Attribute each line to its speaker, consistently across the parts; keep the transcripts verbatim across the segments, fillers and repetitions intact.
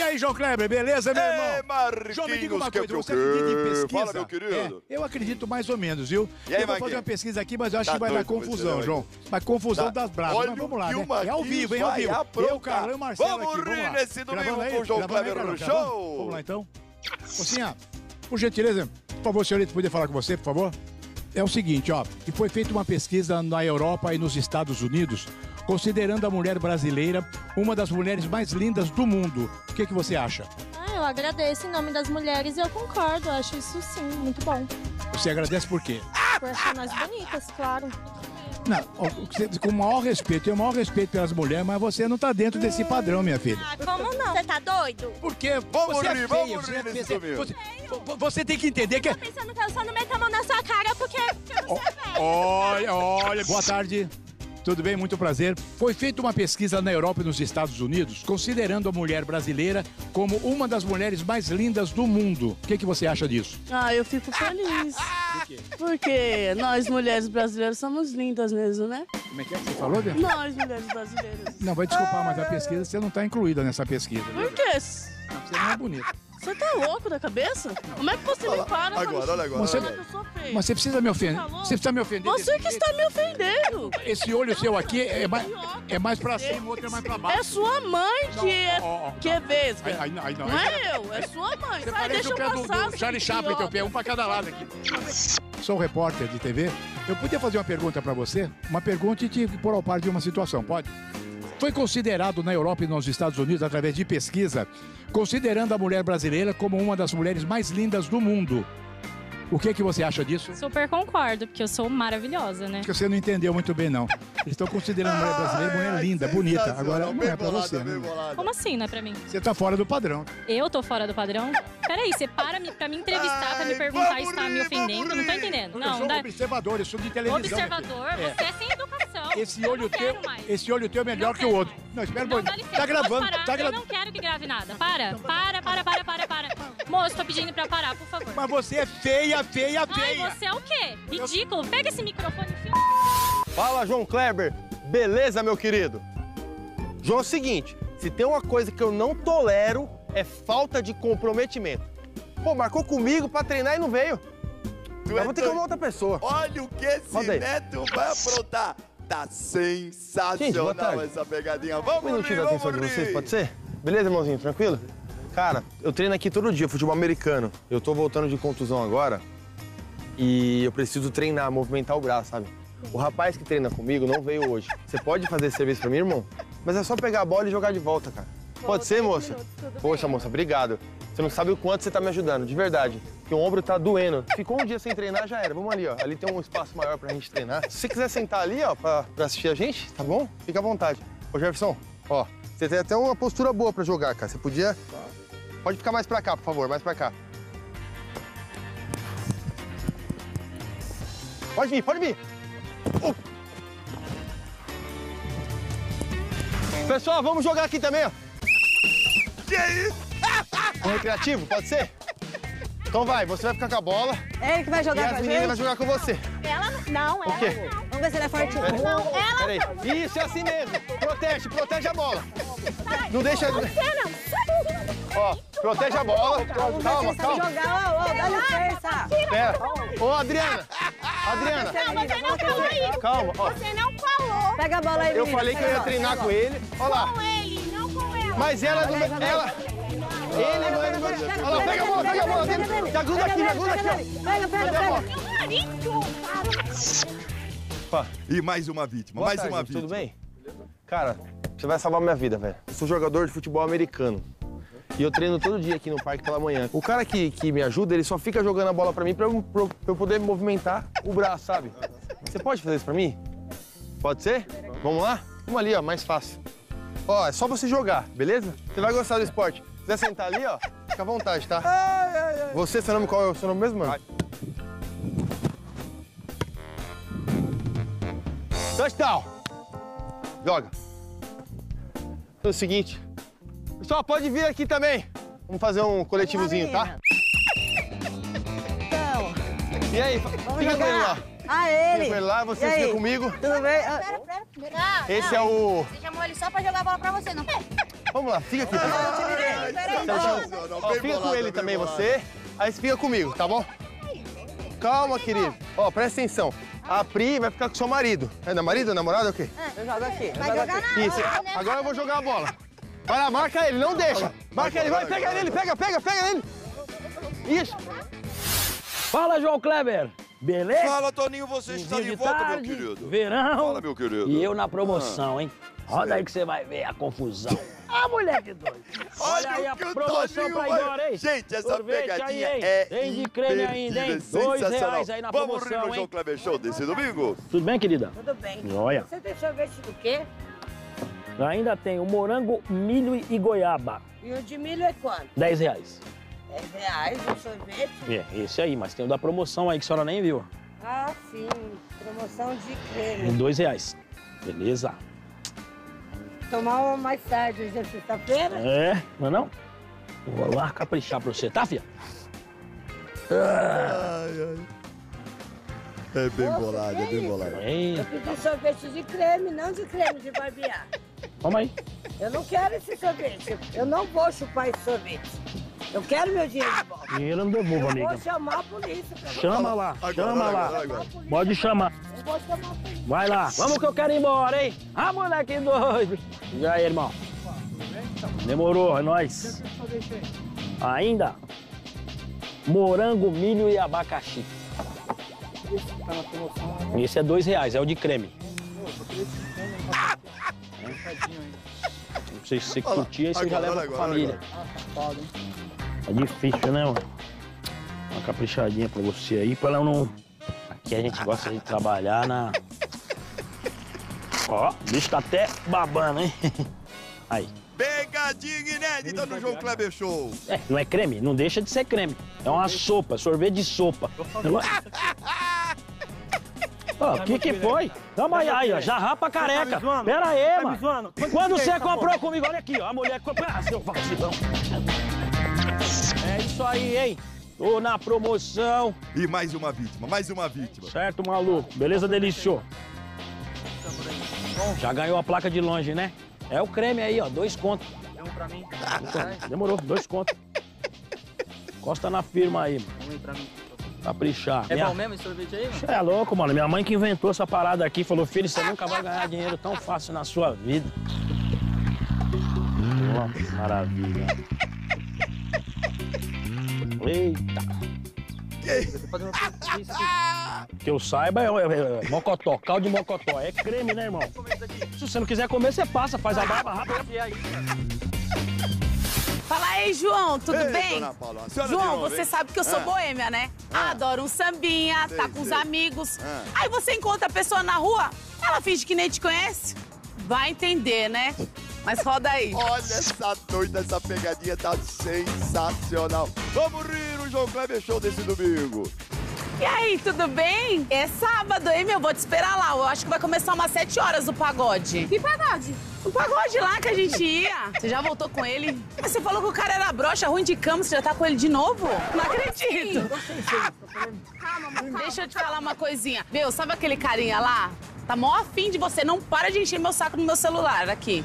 Speaker 1: E aí, João Kleber, beleza, meu irmão?
Speaker 2: Ei, Marquinhos,
Speaker 1: João, me diga uma
Speaker 2: que
Speaker 1: coisa,
Speaker 2: é o
Speaker 1: você
Speaker 2: quê?
Speaker 1: acredita em pesquisa?
Speaker 2: Fala, meu querido.
Speaker 1: É, eu acredito mais ou menos, viu?
Speaker 2: E aí,
Speaker 1: eu vou fazer
Speaker 2: Marquinhos?
Speaker 1: uma pesquisa aqui, mas eu acho
Speaker 2: Tá
Speaker 1: que vai dar
Speaker 2: doido
Speaker 1: confusão,
Speaker 2: você,
Speaker 1: João. Mas confusão
Speaker 2: Tá.
Speaker 1: das bravas.
Speaker 2: Olha
Speaker 1: Mas vamos lá,
Speaker 2: o que
Speaker 1: né?
Speaker 2: o Marquinhos
Speaker 1: É ao vivo, hein? Ao
Speaker 2: vai
Speaker 1: vivo.
Speaker 2: aprontar.
Speaker 1: Eu, Carlão e Marcelo
Speaker 2: Vamos
Speaker 1: aqui.
Speaker 2: rir
Speaker 1: lá.
Speaker 2: nesse domingo
Speaker 1: Gravando aí?
Speaker 2: com o João
Speaker 1: Gravando aí,
Speaker 2: Kleber no
Speaker 1: Carlão?
Speaker 2: show.
Speaker 1: Vamos lá, então. Mocinha, por gentileza, por favor, senhorita, poder falar com você, por favor? É o seguinte, ó, que foi feita uma pesquisa na Europa e nos Estados Unidos, considerando a mulher brasileira uma das mulheres mais lindas do mundo. O que, que você acha?
Speaker 3: Ah, eu agradeço em nome das mulheres e eu concordo. Eu acho isso sim, muito bom.
Speaker 1: Você agradece por quê?
Speaker 3: Por achar nós bonitas, claro.
Speaker 1: Não, ó, você- com o maior respeito, eu tenho o maior respeito pelas mulheres, mas você não tá dentro desse padrão, minha filha.
Speaker 3: Ah, como não? Você tá doido?
Speaker 1: Por quê?
Speaker 2: Vamos
Speaker 1: Você é
Speaker 2: rir,
Speaker 1: feia,
Speaker 2: vamos
Speaker 1: você é
Speaker 2: rir nesse
Speaker 1: feia,
Speaker 2: domingo.
Speaker 1: você, vo- você tem que entender que...
Speaker 3: Tô pensando que eu só não meto a mão na sua cara porque, porque eu não sou velha.
Speaker 1: Olha, olha, boa tarde. Tudo bem? Muito prazer. Foi feita uma pesquisa na Europa e nos Estados Unidos, considerando a mulher brasileira como uma das mulheres mais lindas do mundo. O que, que você acha disso?
Speaker 4: Ah, eu fico feliz.
Speaker 1: Por quê?
Speaker 4: Porque nós, mulheres brasileiras, somos lindas mesmo, né?
Speaker 1: Como é que é que você falou, Bia?
Speaker 4: Nós, mulheres brasileiras.
Speaker 1: Não, vai desculpar, mas a pesquisa, você não está incluída nessa pesquisa. viu?
Speaker 4: Por quê?
Speaker 1: Não, você não é bonita.
Speaker 4: Você tá louco da cabeça? Como é que você me para pra me
Speaker 2: Agora, olha agora.
Speaker 1: Você-
Speaker 2: olha
Speaker 4: falar que eu sou feia?
Speaker 1: Mas você precisa me ofender.
Speaker 4: Tá louco?
Speaker 1: Você precisa me ofender.
Speaker 4: Você
Speaker 1: desse
Speaker 4: que
Speaker 1: jeito.
Speaker 4: está me ofendendo.
Speaker 1: Esse olho seu aqui é mais, é mais pra cima, o outro é mais pra baixo.
Speaker 4: É sua mãe que é,
Speaker 1: Ó, ó, ó,
Speaker 4: que é vesga.
Speaker 1: Ai, ai, ai, não.
Speaker 4: Não é eu, é sua mãe.
Speaker 1: Você
Speaker 4: Sai,
Speaker 1: parece
Speaker 4: deixa
Speaker 1: o
Speaker 4: eu
Speaker 1: pé do,
Speaker 4: passar.
Speaker 1: do Charlie
Speaker 4: seu
Speaker 1: Chaplin, teu
Speaker 4: idiota.
Speaker 1: pé, um pra cada lado aqui. Sou repórter de T V. Eu podia fazer uma pergunta pra você? Uma pergunta e te pôr ao par de uma situação, pode? Foi considerado na Europa e nos Estados Unidos, através de pesquisa, considerando a mulher brasileira como uma das mulheres mais lindas do mundo. O que, que você acha disso?
Speaker 5: Super concordo, porque eu sou maravilhosa, né?
Speaker 1: Acho que você não entendeu muito bem, não. Eles estão considerando a mulher brasileira mulher linda, bonita. Agora não é pra você, né?
Speaker 5: Como assim, não é pra mim?
Speaker 1: Você tá fora do padrão.
Speaker 5: Eu tô fora do padrão? Peraí, você para me, pra me entrevistar, pra me
Speaker 2: Ai,
Speaker 5: perguntar
Speaker 2: vamos
Speaker 5: e está me
Speaker 2: rir,
Speaker 5: ofendendo?
Speaker 2: vamos
Speaker 5: Não tô
Speaker 2: rir.
Speaker 5: entendendo.
Speaker 1: eu
Speaker 5: Não,
Speaker 1: sou
Speaker 5: dá...
Speaker 1: observador, eu sou de televisão.
Speaker 5: Observador,
Speaker 1: minha filha.
Speaker 5: você é sem educação.
Speaker 1: Esse
Speaker 5: Eu
Speaker 1: olho
Speaker 5: não
Speaker 1: teu,
Speaker 5: quero mais.
Speaker 1: esse olho teu é melhor
Speaker 5: Não
Speaker 1: que o
Speaker 5: quero
Speaker 1: outro.
Speaker 5: mais.
Speaker 1: Não, espera um
Speaker 5: Não, dá
Speaker 1: pouquinho.
Speaker 5: licença,
Speaker 1: Tá gravando,
Speaker 5: pode parar.
Speaker 1: tá
Speaker 5: Eu
Speaker 1: gravando.
Speaker 5: não quero que grave nada. Para, para, para, para, para, para. Moço, tô pedindo pra parar, por favor.
Speaker 1: Mas você é feia, feia,
Speaker 5: Ai,
Speaker 1: feia.
Speaker 5: você é o quê? Ridículo. Pega esse microfone e enfia.
Speaker 6: Fala, João Kleber. Beleza, meu querido? João, é o seguinte, se tem uma coisa que eu não tolero é falta de comprometimento. Pô, marcou comigo pra treinar e não veio.
Speaker 2: Tu
Speaker 6: Eu
Speaker 2: é
Speaker 6: vou ter que
Speaker 2: doido.
Speaker 6: arrumar outra pessoa.
Speaker 2: Olha o que esse
Speaker 6: Roda aí.
Speaker 2: Neto vai aprontar. Tá
Speaker 6: Gente, boa
Speaker 2: sensacional
Speaker 6: tarde.
Speaker 2: essa pegadinha.
Speaker 6: Um
Speaker 2: Vamos
Speaker 6: minutinho
Speaker 2: rir,
Speaker 6: da atenção de
Speaker 2: vamos
Speaker 6: vocês,
Speaker 2: rir.
Speaker 6: pode ser? Beleza, irmãozinho, tranquilo? Cara, eu treino aqui todo dia, futebol americano. Eu tô voltando de contusão agora e eu preciso treinar, movimentar o braço, sabe? O rapaz que treina comigo não veio hoje. Você pode fazer esse serviço pra mim, irmão? Mas é só pegar a bola e jogar de volta, cara. Pode ser, moça? Poxa, moça, obrigado. Você não sabe o quanto você tá me ajudando, de verdade. Porque o ombro tá doendo. Ficou um dia sem treinar, já era. Vamos ali, ó. Ali tem um espaço maior pra gente treinar. Se você quiser sentar ali, ó, pra, pra assistir a gente, tá bom? Fica à vontade. Ô, Jefferson, ó, você tem até uma postura boa pra jogar, cara. Você podia... Pode ficar mais pra cá, por favor, mais pra cá. Pode vir, pode vir. Oh. Pessoal, vamos jogar aqui também, ó.
Speaker 2: Que isso?
Speaker 6: Um recreativo, pode ser? Então vai, você vai ficar com a bola
Speaker 7: É ele que vai
Speaker 6: e
Speaker 7: jogar
Speaker 6: as
Speaker 7: pra
Speaker 6: meninas vão
Speaker 7: gente?
Speaker 6: jogar com você.
Speaker 3: Ela não,
Speaker 6: O
Speaker 3: ela
Speaker 6: quê?
Speaker 3: não.
Speaker 7: Vamos ver se ele é fortinho.
Speaker 6: Pera-
Speaker 3: Não, ela
Speaker 6: Peraí. Isso, é assim mesmo. Protege, protege a bola. Não deixa...
Speaker 3: Você não.
Speaker 6: Ó, protege a bola.
Speaker 7: Vamos ver se
Speaker 6: Calma,
Speaker 7: ele sabe
Speaker 6: calma.
Speaker 7: jogar. Ô, ô, dá licença.
Speaker 6: Pera. Ô, Adriana. Adriana.
Speaker 3: Não, você não falou isso.
Speaker 6: Calma, ó.
Speaker 3: Você não falou.
Speaker 7: Pega a bola aí,
Speaker 6: Eu
Speaker 7: menina.
Speaker 6: falei que eu
Speaker 7: Pega
Speaker 6: ia
Speaker 7: a bola,
Speaker 6: treinar
Speaker 7: pega a
Speaker 6: com ele. Olha lá.
Speaker 3: Com ele, não com ela.
Speaker 6: Mas ela... não- ela... Ele não é do meu... Olha lá, pega a bola, pega a bola. Me ajuda aqui, me ajuda aqui, ó.
Speaker 7: Pega, pega,
Speaker 6: Cadê a bola?
Speaker 7: pega.
Speaker 3: Meu marido, cara.
Speaker 6: Pá.
Speaker 2: E mais uma vítima,
Speaker 6: Boa
Speaker 2: mais
Speaker 6: tarde,
Speaker 2: uma vítima.
Speaker 6: tudo bem? Cara, você vai salvar minha vida, velho. Eu sou jogador de futebol americano. E eu treino todo dia aqui no parque pela manhã. O cara que, que me ajuda, ele só fica jogando a bola pra mim pra eu, pra eu poder movimentar o braço, sabe? Você pode fazer isso pra mim? Pode ser? Vamos lá? Vamos ali, ó, mais fácil. Ó, é só você jogar, beleza? Você vai gostar do esporte. Se quiser sentar ali, ó, fica à vontade, tá?
Speaker 2: Ai, ai, ai.
Speaker 6: Você, seu nome qual é o seu nome mesmo, mano? Touchdown! Joga. É o seguinte. Pessoal, pode vir aqui também. Vamos fazer um coletivozinho, tá?
Speaker 7: Então,
Speaker 6: E aí,
Speaker 7: vamos
Speaker 6: fica com ele
Speaker 7: jogar.
Speaker 6: lá.
Speaker 7: Ah,
Speaker 6: Fica
Speaker 7: ele.
Speaker 6: com ele lá, você
Speaker 7: E
Speaker 6: fica
Speaker 7: aí?
Speaker 6: comigo.
Speaker 7: Tudo bem? Ah,
Speaker 3: Pera, pera, pera.
Speaker 6: Esse é o...
Speaker 3: Você chamou ele só pra jogar a bola pra você, não?
Speaker 6: Vamos lá, fica aqui. pessoal.
Speaker 7: eu te virei.
Speaker 2: Sensacional,
Speaker 6: Ó,
Speaker 2: bem
Speaker 6: fica
Speaker 2: bolado,
Speaker 6: com ele
Speaker 2: bem
Speaker 6: também,
Speaker 2: bolado.
Speaker 6: você. Aí você fica comigo, tá bom? Calma, querido. Ó, presta atenção. A Pri vai ficar com seu marido. É da marido, namorado ou o quê?
Speaker 7: Eu jogo aqui.
Speaker 3: Vai jogar na
Speaker 6: Isso.
Speaker 3: hora, né?
Speaker 6: Agora eu vou jogar a bola. Vai lá, marca ele, não deixa. Marca ele, vai, pega ele, pega, pega, pega ele. Isso.
Speaker 8: Fala, João Kleber. Beleza?
Speaker 2: Fala, Toninho, você está de
Speaker 8: de
Speaker 2: volta,
Speaker 8: tarde,
Speaker 2: meu querido.
Speaker 8: verão.
Speaker 2: Fala, meu querido.
Speaker 8: E eu na promoção, hein? Roda
Speaker 2: sei.
Speaker 8: aí que você vai ver a confusão. Ah, moleque doido. Olha aí a
Speaker 2: o que o
Speaker 8: promoção
Speaker 2: Toninho
Speaker 8: pra
Speaker 2: vai-
Speaker 8: agora, hein?
Speaker 2: Gente, essa
Speaker 8: Sorvete
Speaker 2: pegadinha
Speaker 8: aí, hein?
Speaker 2: é
Speaker 8: Tem de creme ainda, hein?
Speaker 2: imperdível,
Speaker 8: Dois
Speaker 2: sensacional.
Speaker 8: reais aí na
Speaker 2: Vamos rir
Speaker 8: promoção,
Speaker 2: no João
Speaker 8: hein?
Speaker 2: Kleber Show desse domingo?
Speaker 8: Tudo bem, querida?
Speaker 7: Tudo bem.
Speaker 8: Olha.
Speaker 7: Você tem sorvete do quê?
Speaker 8: Ainda tem o morango, milho e goiaba.
Speaker 7: E o de milho é quanto?
Speaker 8: Dez reais.
Speaker 7: dez reais o sorvete?
Speaker 8: É, esse aí, mas tem o da promoção aí que a senhora nem viu.
Speaker 7: Ah, sim. Promoção de
Speaker 8: Em
Speaker 7: creme.
Speaker 8: dois reais. Beleza?
Speaker 7: Tomar uma mais tarde, hoje é sexta-feira?
Speaker 8: É, não é não? Vou lá caprichar pra você, tá, filha?
Speaker 2: Ai, ai. É bem
Speaker 7: Nossa,
Speaker 2: bolado,
Speaker 7: que
Speaker 2: é bem
Speaker 7: isso?
Speaker 2: bolado.
Speaker 8: Ei,
Speaker 7: Eu pedi sorvete de creme, não de creme de barbear.
Speaker 8: vamos aí.
Speaker 7: Eu não quero esse sorvete. Eu não vou chupar esse sorvete. Eu quero meu dinheiro de volta.
Speaker 8: Dinheiro eu não devolvo,
Speaker 7: Eu
Speaker 8: amiga.
Speaker 7: vou chamar a polícia pra você.
Speaker 8: Chama lá,
Speaker 2: Agora,
Speaker 8: chama
Speaker 2: agora,
Speaker 8: lá.
Speaker 2: agora.
Speaker 8: Pode chamar.
Speaker 7: Eu vou chamar a polícia.
Speaker 8: Vai lá. Vamos que eu quero ir embora, hein? Ah, moleque doido. E aí, irmão? Demorou, é nóis. Ainda? Morango, milho e abacaxi. Esse é dois reais, é o de creme. Não sei se você curtir, aí você já
Speaker 2: Agora,
Speaker 8: leva pra
Speaker 2: agora,
Speaker 8: família. É difícil, né, mano? Uma caprichadinha pra você aí, pra ela não... Aqui a gente gosta de trabalhar na... Ó, o bicho tá até babando, hein? Aí.
Speaker 2: Pegadinha inédita no João Kleber Show.
Speaker 8: É, não é creme? Não deixa de ser creme. É uma sopa, sorvete de sopa. Ó, o que que foi? Calma aí, aí, ó, já rapa a careca. Pera aí, mano. Quando você comprou comigo, olha aqui, ó, a mulher comprou... Ah, seu vacilão. É isso aí, hein? Tô na promoção.
Speaker 2: E mais uma vítima, mais uma vítima.
Speaker 8: Certo, maluco? Beleza, delício? Já ganhou a placa de longe, né? É o creme aí, ó, dois contos.
Speaker 9: Deu um pra mim.
Speaker 8: Demorou, dois contos. Encosta na firma aí, mano.
Speaker 9: Um aí pra mim.
Speaker 8: Caprichar.
Speaker 9: É
Speaker 8: Minha-
Speaker 9: bom mesmo esse sorvete aí, mano?
Speaker 8: Você é louco, mano. Minha mãe que inventou essa parada aqui falou, filho, você nunca vai ganhar dinheiro tão fácil na sua vida. Pô, maravilha. Eita. Que eu saiba, é, é, é mocotó, caldo de mocotó. É creme, né, irmão? Se você não quiser comer, você passa, faz a barba rápida.
Speaker 10: Fala aí, João, tudo
Speaker 2: Ei,
Speaker 10: bem?
Speaker 2: dona Paula, a senhora de
Speaker 10: João,
Speaker 2: novo,
Speaker 10: você
Speaker 2: hein?
Speaker 10: sabe que eu sou
Speaker 2: Ah.
Speaker 10: boêmia, né?
Speaker 2: Ah.
Speaker 10: Adoro um sambinha,
Speaker 2: Sei,
Speaker 10: tá com os
Speaker 2: sei.
Speaker 10: amigos.
Speaker 2: Ah.
Speaker 10: Aí você encontra a pessoa na rua, ela finge que nem te conhece. Vai entender, né? Mas roda aí.
Speaker 2: Olha essa doida, essa pegadinha tá sensacional. Vamos rir no João Kleber Show desse domingo.
Speaker 10: E aí, tudo bem? É sábado, hein, meu? Vou te esperar lá. Eu acho que vai começar umas sete horas o pagode. Que pagode? O pagode lá que a gente ia. Você já voltou com ele? Mas você falou que o cara era broxa, ruim de cama. Você já tá com ele de novo? Não acredito. Deixa eu te falar uma coisinha. Meu, sabe aquele carinha lá? Tá mó afim de você. Não para de encher meu saco no meu celular aqui.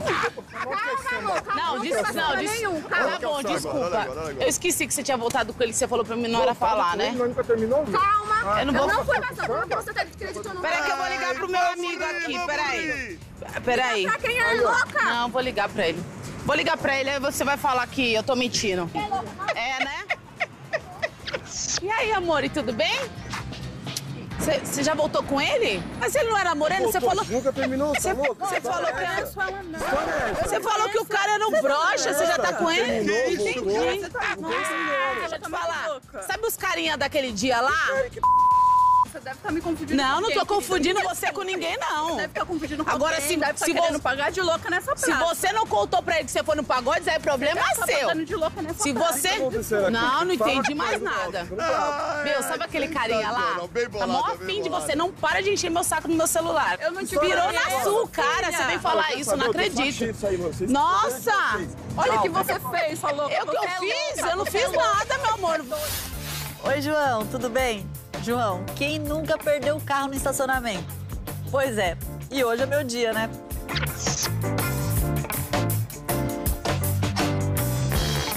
Speaker 10: Não, des... não, des... Tá bom, desculpa. Eu esqueci que você tinha voltado com ele, que você falou pra mim na hora falar, né?
Speaker 7: Nunca terminou?
Speaker 3: Calma.
Speaker 10: Eu não vou...
Speaker 3: não fui razão. Como que você tá acreditando?
Speaker 10: Peraí que eu vou ligar pro meu amigo aqui, peraí. Peraí.
Speaker 3: Pra quem é louca?
Speaker 10: Não, vou ligar pra ele. Vou ligar pra ele, aí você vai falar que eu tô mentindo. É, né? E aí, amor, e tudo bem? Você já voltou com ele? Mas ele não era moreno, você falou...
Speaker 6: Nunca terminou, tá louco?
Speaker 10: Você falou que... Você falou que o cara era um broxa, você já tá com ele? Entendi. Nossa, deixa eu te falar. Sabe os carinha daquele dia lá?
Speaker 3: Você deve estar me confundindo
Speaker 10: Não,
Speaker 3: com
Speaker 10: não
Speaker 3: alguém,
Speaker 10: tô confundindo
Speaker 3: querida.
Speaker 10: você com ninguém, não.
Speaker 3: Deve estar confundindo com
Speaker 10: Agora,
Speaker 3: alguém.
Speaker 10: se-
Speaker 3: deve estar
Speaker 10: se
Speaker 3: querendo
Speaker 10: você-
Speaker 3: pagar de louca nessa praça.
Speaker 10: Se você não contou pra ele que você foi no pagode, aí é problema
Speaker 3: Tá
Speaker 10: seu.
Speaker 3: pagando de louca nessa
Speaker 10: Se
Speaker 3: praça.
Speaker 10: você...
Speaker 6: acontecendo aqui?
Speaker 10: Não, não
Speaker 6: Fala
Speaker 10: entendi
Speaker 6: com
Speaker 10: mais
Speaker 6: ele,
Speaker 10: nada.
Speaker 2: Ai,
Speaker 10: Meu, sabe aquele carinha lá?
Speaker 2: sensacional, bem
Speaker 10: Tá
Speaker 2: bolado,
Speaker 10: mó
Speaker 2: bem
Speaker 10: afim de
Speaker 2: bolado.
Speaker 10: você. Não para de encher meu saco no meu celular.
Speaker 3: Eu não te
Speaker 10: Virou
Speaker 3: conheço,
Speaker 10: na sua cara.
Speaker 3: filha.
Speaker 10: Você vem falar isso, eu não acredito. Nossa!
Speaker 3: Olha o que você fez, sua louca.
Speaker 10: Eu que eu
Speaker 3: Você é
Speaker 10: fiz?
Speaker 3: louca,
Speaker 10: Eu não
Speaker 3: você
Speaker 10: fiz
Speaker 3: é louca.
Speaker 10: nada, meu amor.
Speaker 11: Oi, João, tudo bem? João, quem nunca perdeu o carro no estacionamento? Pois é, e hoje é meu dia, né?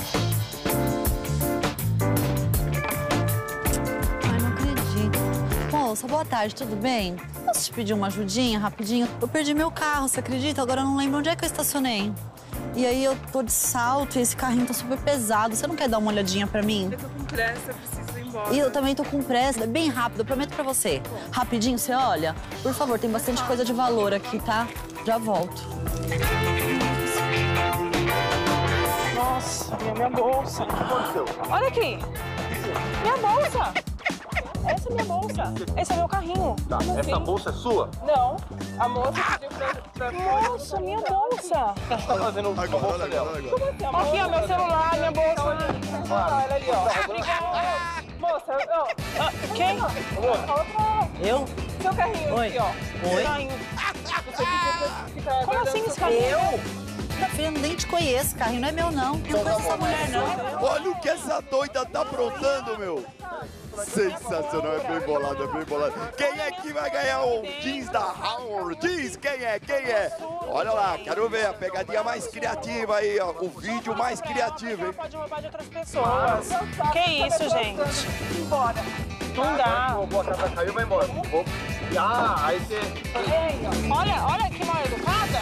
Speaker 11: moça, boa tarde, tudo bem? Posso te pedir uma ajudinha, rapidinho? Eu perdi meu carro, você acredita? Agora eu não lembro onde é que eu estacionei. E aí eu tô de salto e esse carrinho tá super pesado. Você não quer dar uma olhadinha pra mim?
Speaker 9: Eu tô com pressa, preciso ir embora.
Speaker 11: E eu também tô com pressa, é bem rápido, eu prometo pra você. Rapidinho, você olha? Por favor, tem bastante coisa de valor aqui, tá? Já volto.
Speaker 9: Nossa, minha, minha bolsa. O que aconteceu? Olha aqui. Minha bolsa. Essa é minha bolsa. Esse é meu carrinho.
Speaker 6: Tá,
Speaker 9: meu
Speaker 6: essa
Speaker 9: filho.
Speaker 6: bolsa é sua?
Speaker 9: Não. A moça pediu pra... pra... Nossa, minha bolsa.
Speaker 6: O que você tá fazendo com a bolsa dela?
Speaker 9: Aqui, ó, meu celular, minha bolsa. Olha ali, ó. Obrigada. Moça, ó. Ah, quem?
Speaker 11: Eu?
Speaker 9: Seu carrinho
Speaker 11: Oi.
Speaker 9: aqui, ó.
Speaker 11: Oi?
Speaker 9: Carrinho. Você pediu pra ficar... Como assim esse carrinho?
Speaker 11: Eu? Minha filha, eu nem te conheço, esse carrinho não é meu, não. Eu não conheço essa mulher, não.
Speaker 2: Olha o que essa doida tá aprontando, meu. Sensacional, é bem bolado, é bem bolado. Quem é que vai ganhar o jeans da Howard? Diz quem é, quem é? Olha lá, quero ver a pegadinha mais criativa aí, ó. O vídeo mais criativo, hein?
Speaker 9: Pode roubar de outras pessoas. Que isso, gente? Embora. Não dá.
Speaker 6: Vou botar pra cair e vai embora. Vou... Ah, aí você...
Speaker 9: Olha, olha que mal educada.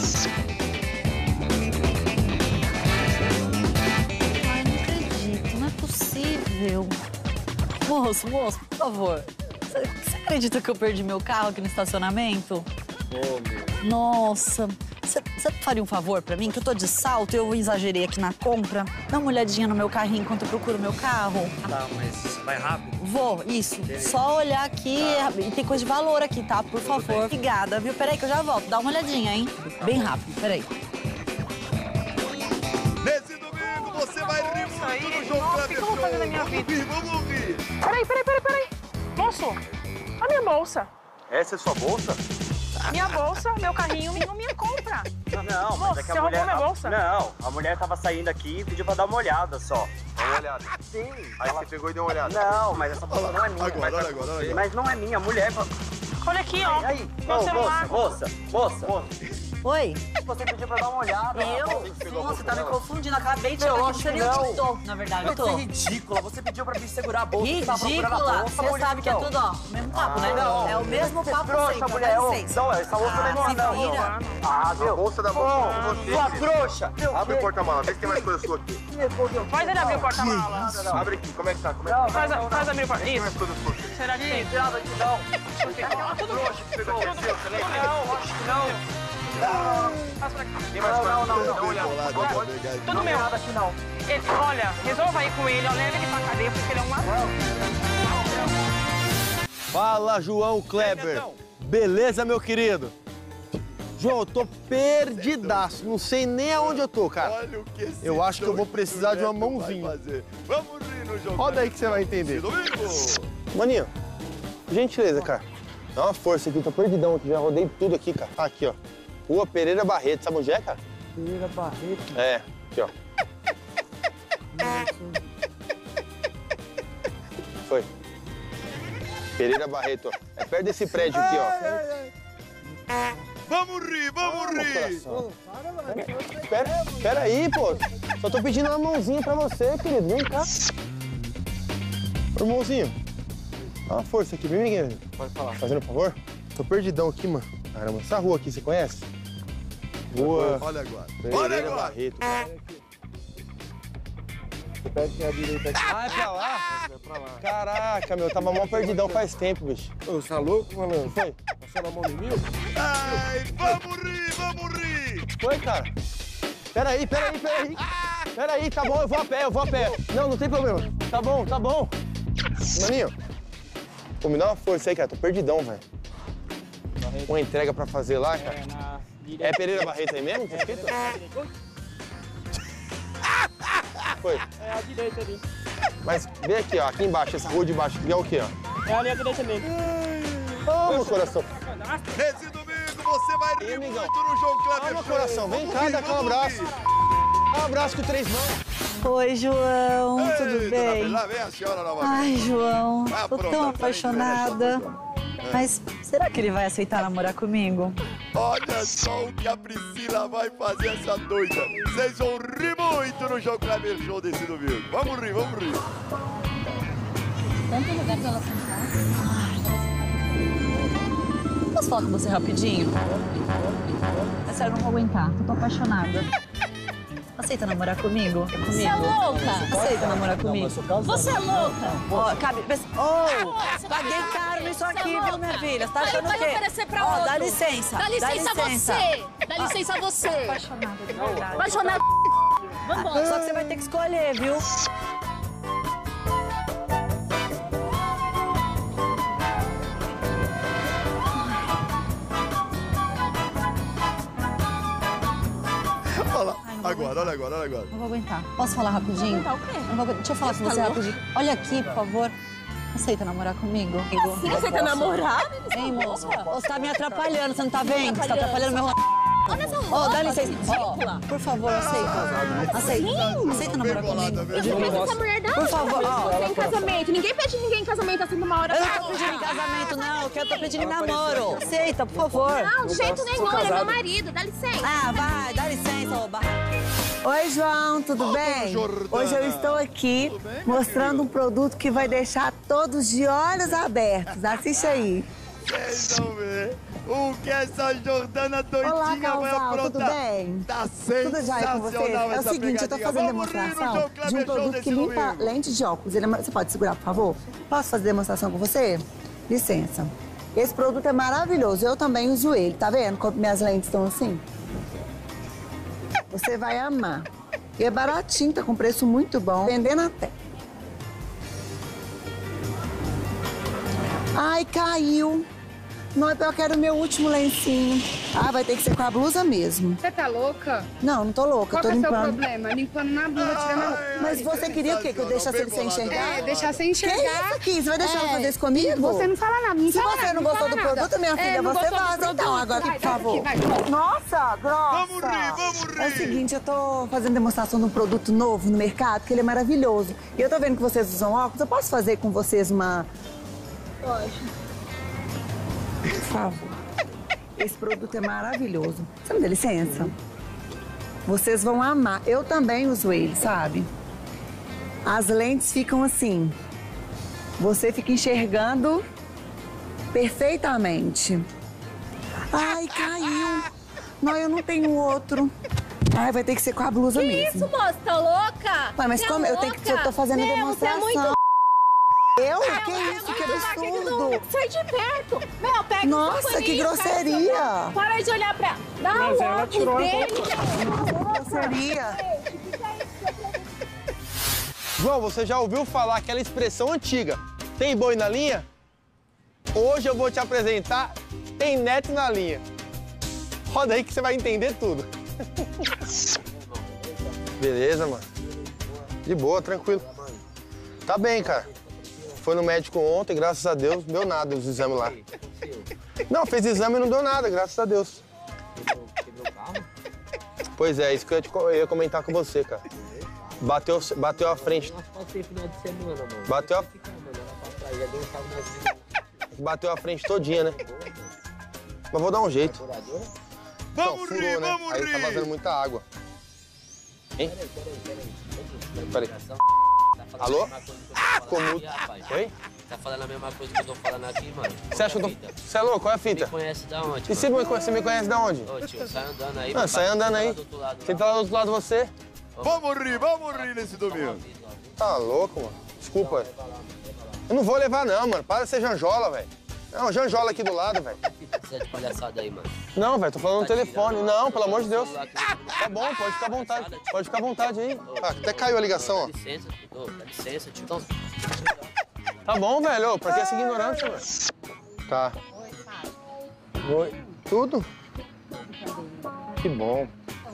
Speaker 11: Ai, não acredito, não é possível. Moço, moço, por favor. Você, você acredita que eu perdi meu carro aqui no estacionamento?
Speaker 6: Oh, meu.
Speaker 11: Nossa, você, você faria um favor pra mim? Que eu tô de salto e eu exagerei aqui na compra. Dá uma olhadinha no meu carrinho enquanto eu procuro meu carro.
Speaker 12: Tá, mas vai rápido?
Speaker 11: Vou, isso. Só olhar aqui. Tá. E tem coisa de valor aqui, tá? Por favor. Bem. Obrigada, viu? Peraí que eu já volto. Dá uma olhadinha, hein? Bem rápido, peraí.
Speaker 2: Nesse domingo você vai rir muito no João
Speaker 9: Nossa, o que eu vou fazer na minha vida?
Speaker 2: Vamos rir.
Speaker 9: Peraí, peraí, peraí, peraí. Moço, a minha bolsa.
Speaker 6: Essa é sua bolsa?
Speaker 9: Minha bolsa, meu carrinho, minha, minha compra.
Speaker 12: Não,
Speaker 9: Moço,
Speaker 12: mas é que a
Speaker 9: você
Speaker 12: mulher...
Speaker 9: roubou minha bolsa?
Speaker 12: Não, a mulher tava saindo aqui e pediu pra dar uma olhada só.
Speaker 6: Dá uma olhada.
Speaker 12: Sim.
Speaker 6: Aí você pegou e deu uma olhada.
Speaker 12: Não, mas essa bolsa não é minha.
Speaker 2: Agora,
Speaker 12: mas,
Speaker 2: olha agora, olha agora.
Speaker 12: Mas não é minha, a mulher...
Speaker 9: Olha aqui, ó.
Speaker 12: Aí,
Speaker 9: meu
Speaker 12: ô,
Speaker 9: celular.
Speaker 12: moça, moça, moça.
Speaker 11: Oi?
Speaker 12: Você pediu pra dar uma olhada.
Speaker 11: Eu? Nossa, você tá me confundindo. Acabei de
Speaker 12: Meu,
Speaker 11: chegar aqui.
Speaker 12: lógico
Speaker 11: Não
Speaker 12: que
Speaker 11: sei nem
Speaker 12: não.
Speaker 11: onde eu tô, na verdade. Eu
Speaker 12: Você é
Speaker 11: tô.
Speaker 12: ridícula. Você pediu pra me segurar a bolsa. Você tava procurando a
Speaker 11: Ridícula.
Speaker 12: bolsa,
Speaker 11: Você
Speaker 12: mulher,
Speaker 11: sabe que é
Speaker 12: então.
Speaker 11: tudo, ó, o mesmo papo, né?
Speaker 12: Não.
Speaker 11: É o mesmo
Speaker 12: Você
Speaker 11: papo
Speaker 12: trouxa,
Speaker 11: sempre,
Speaker 12: mulher.
Speaker 11: dá
Speaker 12: Ô,
Speaker 11: licença.
Speaker 12: Não, essa bolsa não é minha,
Speaker 11: se
Speaker 12: não.
Speaker 11: vira.
Speaker 12: Ah, meu.
Speaker 6: A bolsa da bolsa é
Speaker 12: Ô,
Speaker 6: de você.
Speaker 12: sua
Speaker 6: querido.
Speaker 12: trouxa.
Speaker 6: Abre o porta-mala, vê se tem mais coisa sua aqui.
Speaker 9: Faz ele abrir o porta-mala.
Speaker 6: Abre aqui, como é que tá? Como é que tá?
Speaker 9: Faz, faz abrir o porta-mala.
Speaker 6: Tem
Speaker 9: Isso.
Speaker 6: mais coisa sua aqui.
Speaker 9: Será que tem?
Speaker 12: Nada aqui, não.
Speaker 9: Tudo
Speaker 6: Trouxa que pegou aqui, seu, você lembra?
Speaker 9: Não, acho que não. Passa pra cá.
Speaker 6: Tem mais coisa
Speaker 12: Não, não,
Speaker 6: sua?
Speaker 12: não.
Speaker 6: Dá uma olhada.
Speaker 2: Bolado,
Speaker 6: Pode,
Speaker 2: é
Speaker 6: pode.
Speaker 2: pegadinha.
Speaker 9: Tudo meu.
Speaker 12: Nada aqui, não.
Speaker 9: Ele, olha, resolva aí com ele, ó, leva ele pra cadeia, porque ele é um ladrão.
Speaker 6: Fala, João Kleber. Beleza, meu querido? João, eu tô perdidaço. Não sei nem aonde eu tô, cara.
Speaker 2: Olha o que esse
Speaker 6: Eu acho que eu vou precisar de uma
Speaker 2: Neto vai
Speaker 6: mãozinha.
Speaker 2: fazer. Vamos rir no João
Speaker 6: Roda aí que você vai entender.
Speaker 2: Domingo.
Speaker 6: Maninho, gentileza, cara. Dá uma força aqui, tô perdidão aqui. Já rodei tudo aqui, cara. Ah, aqui, ó. Rua Pereira Barreto. Sabe onde é, cara?
Speaker 12: Pereira Barreto.
Speaker 6: É, aqui, ó. Foi. Pereira Barreto, ó. É perto desse prédio aqui, ó.
Speaker 2: Vamos rir, vamos rir.
Speaker 6: Pera, pera aí, pô. Só tô pedindo uma mãozinha pra você, querido. Vem cá. Ô, irmãozinho. Dá uma força aqui, vem, Miguel.
Speaker 12: Pode falar.
Speaker 6: Fazendo um favor? Tô perdidão aqui, mano. Caramba, essa rua aqui, você conhece? Rua
Speaker 2: Olha agora.
Speaker 6: Pereira
Speaker 2: Olha agora.
Speaker 6: Barreto. Você pede que é a direita aqui. Ah, é pra lá? É pra lá. Caraca, meu, tava mó perdidão faz tempo, bicho.
Speaker 13: Ô, você tá louco, mano?
Speaker 6: Foi?
Speaker 13: Passou na mão de mil?
Speaker 2: Ai, vamos rir, vamos rir.
Speaker 6: Foi, cara? Peraí, peraí, peraí. Peraí, tá bom, eu vou a pé, eu vou a pé. Não, não tem problema. Tá bom, tá bom. Maninho, pô, me dá uma força aí, cara. Tô perdidão, velho. Uma entrega pra fazer lá, cara. É Pereira Barreto aí mesmo? Tá escrito? Foi.
Speaker 9: É a direita ali.
Speaker 6: Mas vem aqui, ó, aqui embaixo, essa rua de baixo, que é o quê, ó?
Speaker 9: É ali a direita mesmo.
Speaker 6: Ô, meu coração.
Speaker 2: Nesse domingo você vai rir
Speaker 6: amigão.
Speaker 2: muito no João Kleber
Speaker 6: Ó, meu
Speaker 2: Show.
Speaker 6: coração, vem
Speaker 2: Vamos
Speaker 6: cá,
Speaker 2: rir,
Speaker 6: dá aqui um
Speaker 2: vamos
Speaker 6: abraço.
Speaker 2: rir.
Speaker 6: Dá um abraço com três mãos.
Speaker 11: Oi, João,
Speaker 2: Ei,
Speaker 11: tudo
Speaker 2: dona
Speaker 11: bem?
Speaker 2: Bela, vem a senhora novamente.
Speaker 11: Ai, João,
Speaker 2: Ah,
Speaker 11: tô
Speaker 2: pronto,
Speaker 11: tão
Speaker 2: tá
Speaker 11: apaixonada. Mas será que ele vai aceitar namorar comigo?
Speaker 2: Olha só o que a Priscila vai fazer essa doida. Vocês vão rir muito no João Kleber Show desse domingo. Vamos rir, vamos rir.
Speaker 3: Tanto lugar pra ela sentar.
Speaker 11: Posso falar com você rapidinho? É sério, eu não vou aguentar. Eu tô apaixonada. Aceita namorar comigo? comigo?
Speaker 3: Você é louca?
Speaker 11: Aceita namorar comigo?
Speaker 3: Você é louca?
Speaker 11: Ó, cabe... Oh, paguei caro nisso aqui, viu, minha filha? Você tá achando o quê?
Speaker 3: Vai oferecer pra
Speaker 11: Ó,
Speaker 3: outro.
Speaker 11: dá licença.
Speaker 3: Dá licença,
Speaker 11: dá licença
Speaker 3: você. Dá licença você.
Speaker 11: Apaixonada, de verdade.
Speaker 3: Apaixonada. Vambora.
Speaker 11: Só que você vai ter que escolher, viu?
Speaker 2: Olha lá, agora, olha agora, olha agora.
Speaker 11: Não vou aguentar. Posso falar rapidinho?
Speaker 3: Aguentar o quê?
Speaker 11: Não vou... Deixa eu falar com você
Speaker 3: Tá
Speaker 11: rapidinho. Olha aqui, por favor. Aceita namorar comigo?
Speaker 3: Sim, aceita namorar?
Speaker 11: Hein, moça? Você tá me atrapalhando, você não tá vendo? Você tá atrapalhando meu...
Speaker 3: Olha essa
Speaker 11: Ó,
Speaker 3: roupa,
Speaker 11: dá licença.
Speaker 3: ridícula.
Speaker 11: Ó, por favor, aceita. Aceita.
Speaker 3: Sim.
Speaker 11: Aceita namorar comigo?
Speaker 3: Eu não essa mulher dá.
Speaker 11: Por favor, ó.
Speaker 9: Sem casamento. Ninguém pede ninguém em casamento assim numa hora.
Speaker 11: Eu não tô pedindo em casamento, não. Eu tô pedindo em namoro. Aceita, por favor.
Speaker 9: Não, de jeito nenhum. Ele é meu marido. Dá licença.
Speaker 11: Ah, vai. Dá licença, ô barra.
Speaker 7: Oi, João, tudo bem? Hoje eu estou aqui mostrando um produto que vai deixar todos de olhos abertos. Assiste aí.
Speaker 2: Vocês vão ver o que essa Jordana doidinha
Speaker 7: Olá,
Speaker 2: vai
Speaker 7: casal,
Speaker 2: aprontar.
Speaker 7: tudo bem?
Speaker 2: Tá
Speaker 7: Tudo já é com você?
Speaker 2: sensacional
Speaker 7: É o
Speaker 2: essa
Speaker 7: seguinte, eu tô
Speaker 2: pegadinha.
Speaker 7: fazendo
Speaker 2: Vamos rir no
Speaker 7: demonstração
Speaker 2: João
Speaker 7: de
Speaker 2: Kleber
Speaker 7: um
Speaker 2: Show
Speaker 7: produto
Speaker 2: desse
Speaker 7: que limpa
Speaker 2: domingo.
Speaker 7: lente de óculos. Ele é... Você pode segurar, por favor? Posso fazer demonstração com você? Licença. Esse produto é maravilhoso. Eu também uso ele, tá vendo? Como minhas lentes estão assim. Você vai amar. E é baratinho, tá com preço muito bom. Vendendo até. Ai, caiu. Não, é eu quero o meu último lencinho. Ah, vai ter que ser com a blusa mesmo.
Speaker 9: Você tá louca?
Speaker 7: Não, não tô louca,
Speaker 9: Qual
Speaker 7: tô
Speaker 9: que é o seu
Speaker 7: limpando.
Speaker 9: problema? Limpando na blusa, tirando a roupa.
Speaker 7: Mas você queria o quê? Que eu deixasse ele sem enxergar?
Speaker 9: É, deixar sem
Speaker 7: Que
Speaker 9: enxergar.
Speaker 7: isso aqui? Você vai deixar
Speaker 9: É.
Speaker 7: eu fazer isso comigo?
Speaker 9: Você não fala nada, não
Speaker 7: Se
Speaker 9: fala
Speaker 7: você
Speaker 9: nada,
Speaker 7: não
Speaker 9: não
Speaker 7: gostou
Speaker 9: fala
Speaker 7: do
Speaker 9: nada.
Speaker 7: produto, minha
Speaker 9: É,
Speaker 7: filha,
Speaker 9: não
Speaker 7: você
Speaker 9: gostou do
Speaker 7: vaza então
Speaker 9: produto.
Speaker 7: agora,
Speaker 9: Vai,
Speaker 7: por
Speaker 9: vai
Speaker 7: favor.
Speaker 9: daqui, vai.
Speaker 7: Nossa, grossa!
Speaker 2: Vamos rir, vamos rir.
Speaker 7: É o seguinte, eu tô fazendo demonstração de um produto novo no mercado, que ele é maravilhoso. E eu tô vendo que vocês usam óculos, eu posso fazer com vocês uma...
Speaker 3: Pode.
Speaker 7: Por favor. Esse produto é maravilhoso. Você me dá licença? Vocês vão amar. Eu também uso ele, sabe? As lentes ficam assim. Você fica enxergando perfeitamente. Ai, caiu. Não, eu não tenho outro. Ai, vai ter que ser com a blusa
Speaker 3: Que
Speaker 7: mesmo.
Speaker 3: isso, moça? Tá louca?
Speaker 7: Ué, mas
Speaker 3: Você
Speaker 7: como?
Speaker 3: é
Speaker 7: Eu tenho que... Eu tô
Speaker 3: louca?
Speaker 7: fazendo a
Speaker 3: Meu,
Speaker 7: demonstração.
Speaker 3: Você é muito...
Speaker 7: Eu?
Speaker 3: Meu,
Speaker 7: Que
Speaker 3: você
Speaker 7: isso?
Speaker 3: é
Speaker 7: Que
Speaker 3: muito
Speaker 7: absurdo.
Speaker 3: vaca, Sai de perto. Meu, pega
Speaker 7: Nossa,
Speaker 3: o seu
Speaker 7: que
Speaker 3: paninho,
Speaker 7: grosseria.
Speaker 3: cara, para de olhar pra... Dá
Speaker 13: Mas
Speaker 3: um
Speaker 13: ela
Speaker 3: óculos
Speaker 13: tirou a
Speaker 3: dele.
Speaker 7: Grosseria.
Speaker 6: João, você já ouviu falar aquela expressão antiga? Tem boi na linha? Hoje eu vou te apresentar Tem Neto na linha. Roda aí que você vai entender tudo. Beleza, mano. De boa, tranquilo. Tá bem, cara. Foi no médico ontem, graças a Deus, deu nada os exames lá. Não, fez exame e não deu nada, graças a Deus.
Speaker 12: Quebrou o carro?
Speaker 6: Pois é, isso que eu ia, te, eu ia comentar com você, cara. Bateu, bateu a frente.
Speaker 12: Passei final de semana, mano.
Speaker 6: Bateu a...
Speaker 12: Já deu um salve na vida.
Speaker 6: Bateu a frente todinha, né? Mas vou dar um jeito.
Speaker 2: Vamos
Speaker 6: Não, furou,
Speaker 2: rir,
Speaker 6: né?
Speaker 2: vamos
Speaker 6: Aí
Speaker 2: rir.
Speaker 6: tá vazando muita água. Hein? Peraí. Alô? Ah, como... Oi?
Speaker 12: Tá falando a mesma coisa que eu tô falando aqui, mano.
Speaker 6: Você acha que eu tô... Você é louco? Qual é a fita?
Speaker 12: Me conhece da onde,
Speaker 6: E você me, conhece- você me conhece da onde?
Speaker 12: Ô, tio, sai andando aí.
Speaker 6: Ah, sai andando aí.
Speaker 12: Do outro lado,
Speaker 6: Quem tá lá do outro lado de você?
Speaker 2: Vamos rir, vamos rir nesse domingo.
Speaker 6: Tá louco, mano. Desculpa. Eu não vou levar, não, mano. Para de ser janjola, velho. Não, janjola aqui do lado, velho.
Speaker 12: Precisa de palhaçada aí, mano.
Speaker 6: Não, velho, tô falando no
Speaker 12: Tá
Speaker 6: telefone.
Speaker 12: tirando,
Speaker 6: Não,
Speaker 12: mano.
Speaker 6: pelo amor de Deus.
Speaker 12: Celular aqui.
Speaker 6: Tá bom, pode ficar à vontade. Pode ficar à vontade aí. Ah, até caiu a ligação, ó.
Speaker 12: Dá licença, ô, dá licença, tio. Então,
Speaker 6: Tá bom, velho. Ô, pra que essa ignorância, velho? Tá. Oi. Tudo? Que bom.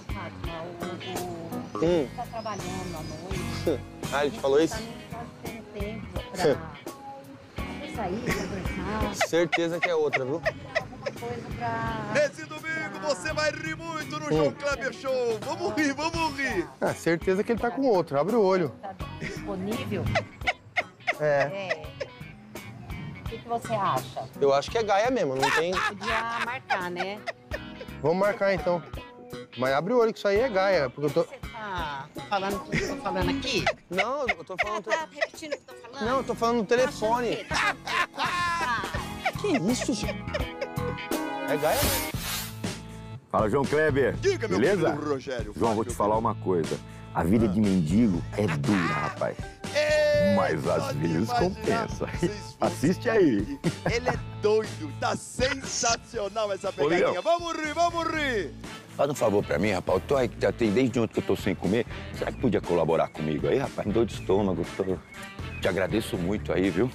Speaker 6: Hum.
Speaker 14: Tá trabalhando à noite.
Speaker 6: Ah, ele te falou isso?
Speaker 14: Tá tendo tempo pra sair, conversar.
Speaker 6: Certeza que é outra, viu?
Speaker 14: Alguma coisa pra...
Speaker 2: Nesse domingo você vai rir muito no João Kleber Show. Vamos rir, vamos rir.
Speaker 6: Ah, certeza que ele tá com outro. Abre o olho.
Speaker 14: Tá disponível?
Speaker 6: É.
Speaker 14: É. O que, que você acha?
Speaker 6: Eu acho que é Gaia mesmo, não tem...
Speaker 14: Podia marcar, né?
Speaker 6: Vamos marcar, então. Mas abre o olho que isso aí é Gaia, porque eu tô...
Speaker 14: Tá falando o que eu tô falando aqui?
Speaker 6: Não, eu tô falando...
Speaker 14: Tá repetindo o que eu tô falando?
Speaker 6: Não, eu tô falando no telefone.
Speaker 14: Tá achando o quê? Tá, tá.
Speaker 6: Que isso, gente?
Speaker 15: É Gaia. Fala, João Kleber.
Speaker 2: Diga, meu
Speaker 15: beleza?
Speaker 2: querido Rogério.
Speaker 15: João, vou te falar uma coisa. A vida de mendigo é dura, rapaz. Mas às vezes compensa. Assiste aí.
Speaker 2: Ele é doido. Tá sensacional essa pegadinha. Vamos rir, vamos rir.
Speaker 15: Faz um favor pra mim, rapaz. Eu tô aí, já tem desde ontem que eu tô sem comer. Será que podia colaborar comigo aí, rapaz? Me dor de estômago. Tô... Te agradeço muito aí, viu?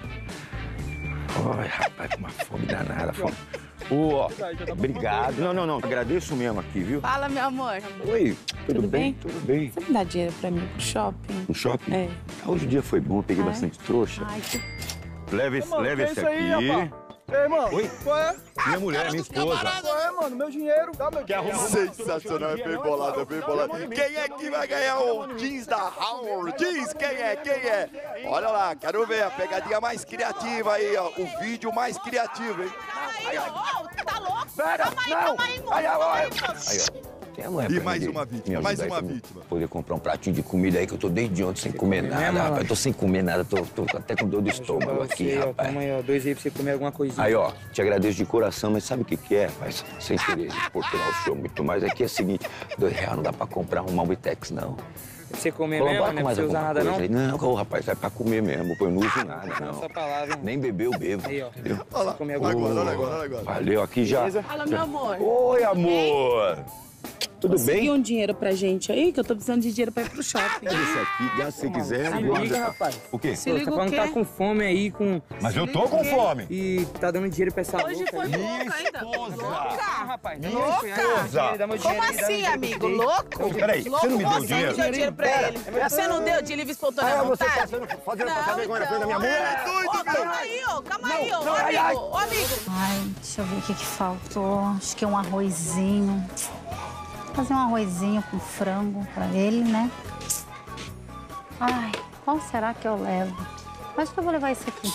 Speaker 15: Ai, rapaz, com uma fome danada. Fome. Ô, ó, obrigado. Não, não, não. Agradeço mesmo aqui, viu?
Speaker 10: Fala, meu amor.
Speaker 15: Oi, tudo,
Speaker 10: Tudo
Speaker 15: bem?
Speaker 10: bem?
Speaker 15: Tudo bem.
Speaker 10: Você me dá dinheiro pra mim pro shopping?
Speaker 15: No shopping?
Speaker 10: É.
Speaker 15: Hoje o dia foi bom, eu peguei
Speaker 10: Ai.
Speaker 15: bastante trouxa.
Speaker 10: Ai, que...
Speaker 15: Leve, esse-
Speaker 13: Mano,
Speaker 15: leve
Speaker 13: que é
Speaker 15: esse
Speaker 13: isso aí,
Speaker 15: aqui.
Speaker 13: rapaz? Ei, mano.
Speaker 15: Oi?
Speaker 13: Qual é?
Speaker 15: Minha mulher, minha esposa.
Speaker 13: Qual é, mano? Meu dinheiro. Dá meu dinheiro.
Speaker 2: Sensacional, é bem bolado, é bem bolado. Quem é que vai ganhar o jeans da Howard? Diz quem é, quem é? Olha lá, quero ver a pegadinha mais criativa aí, ó. O vídeo mais criativo, hein?
Speaker 10: Aí, ó, tá louco?
Speaker 15: Pera,
Speaker 10: calma aí,
Speaker 15: não.
Speaker 10: calma aí, moço.
Speaker 15: Aí,
Speaker 10: Calma
Speaker 15: ó.
Speaker 10: aí, moço.
Speaker 15: Aí, ó. Tem a mulher
Speaker 2: E
Speaker 15: pra
Speaker 2: mais
Speaker 15: me-
Speaker 2: uma vítima,
Speaker 15: me ajudar
Speaker 2: mais
Speaker 15: aí
Speaker 2: uma
Speaker 15: pra mim
Speaker 2: vítima.
Speaker 15: Poder comprar um pratinho de comida aí, que eu tô desde ontem sem comer nada, rapaz. Eu tô sem comer nada, tô, tô até com dor de estômago aqui, rapaz.
Speaker 16: Toma aí, ó, dois aí pra você comer alguma coisinha.
Speaker 15: Aí, ó, te agradeço de coração, mas sabe o que que é, rapaz? Sem querer importunar o senhor muito mais, é que é o seguinte, dois reais não dá pra comprar um Malbitex, não.
Speaker 16: Pra você comer
Speaker 15: Colabora
Speaker 16: mesmo,
Speaker 15: com
Speaker 16: não é
Speaker 15: mais
Speaker 16: pra você usar
Speaker 15: alguma
Speaker 16: nada,
Speaker 15: coisa
Speaker 16: não?
Speaker 15: aí. Não, ô, rapaz, é pra comer mesmo, pô, eu não uso nada, não.
Speaker 16: Nossa palavra, hein?
Speaker 15: Nem beber, eu bebo,
Speaker 16: Aí, ó.
Speaker 15: entendeu?
Speaker 2: Olha lá,
Speaker 16: comer
Speaker 2: olha
Speaker 16: alguma
Speaker 2: agora, olha
Speaker 16: coisa.
Speaker 2: agora, olha agora.
Speaker 15: Valeu, aqui já.
Speaker 16: Beleza?
Speaker 10: Fala, meu amor.
Speaker 15: Oi, amor. Tudo
Speaker 10: Consegui
Speaker 15: bem?
Speaker 10: um dinheiro pra gente aí, que eu tô precisando de dinheiro pra ir pro shopping.
Speaker 15: Pega esse aqui, já se você quiser.
Speaker 16: Se
Speaker 15: guarda.
Speaker 16: liga, rapaz.
Speaker 15: O quê?
Speaker 10: Se liga
Speaker 16: Tá
Speaker 10: o
Speaker 16: falando que
Speaker 10: quê?
Speaker 16: tá com fome aí, com...
Speaker 15: Mas eu tô com fome.
Speaker 16: E tá dando dinheiro pra essa
Speaker 10: Hoje
Speaker 16: louca
Speaker 10: foi
Speaker 16: aí.
Speaker 10: louca ainda.
Speaker 16: Ah,
Speaker 10: Louca?
Speaker 16: rapaz.
Speaker 15: Minha
Speaker 16: louca.
Speaker 15: esposa.
Speaker 16: Dá meu
Speaker 10: Como
Speaker 16: dinheiro aí, dá meu
Speaker 10: assim,
Speaker 16: dinheiro
Speaker 10: amigo?
Speaker 16: pra você.
Speaker 10: Louco?
Speaker 15: Peraí, você
Speaker 10: Louco
Speaker 15: não me deu
Speaker 10: você
Speaker 15: dinheiro?
Speaker 10: que deu dinheiro pra
Speaker 15: Pera,
Speaker 10: ele.
Speaker 15: pera.
Speaker 10: Você não deu de livre e espontânea
Speaker 15: Ah, você tá
Speaker 10: vontade?
Speaker 15: fazendo, fazendo
Speaker 10: Não,
Speaker 15: passar vergonha na frente da minha
Speaker 10: então.
Speaker 15: mulher?
Speaker 10: Ô, calma aí, ó. Calma aí, ó. Ô,
Speaker 15: não, ai, ai.
Speaker 10: amigo. Ô, amigo.
Speaker 11: Ai, deixa eu ver o que que faltou. Acho que é um arrozinho. Vou fazer um arrozinho com frango pra ele, né? Ai, qual será que eu levo? Acho que eu vou levar esse aqui.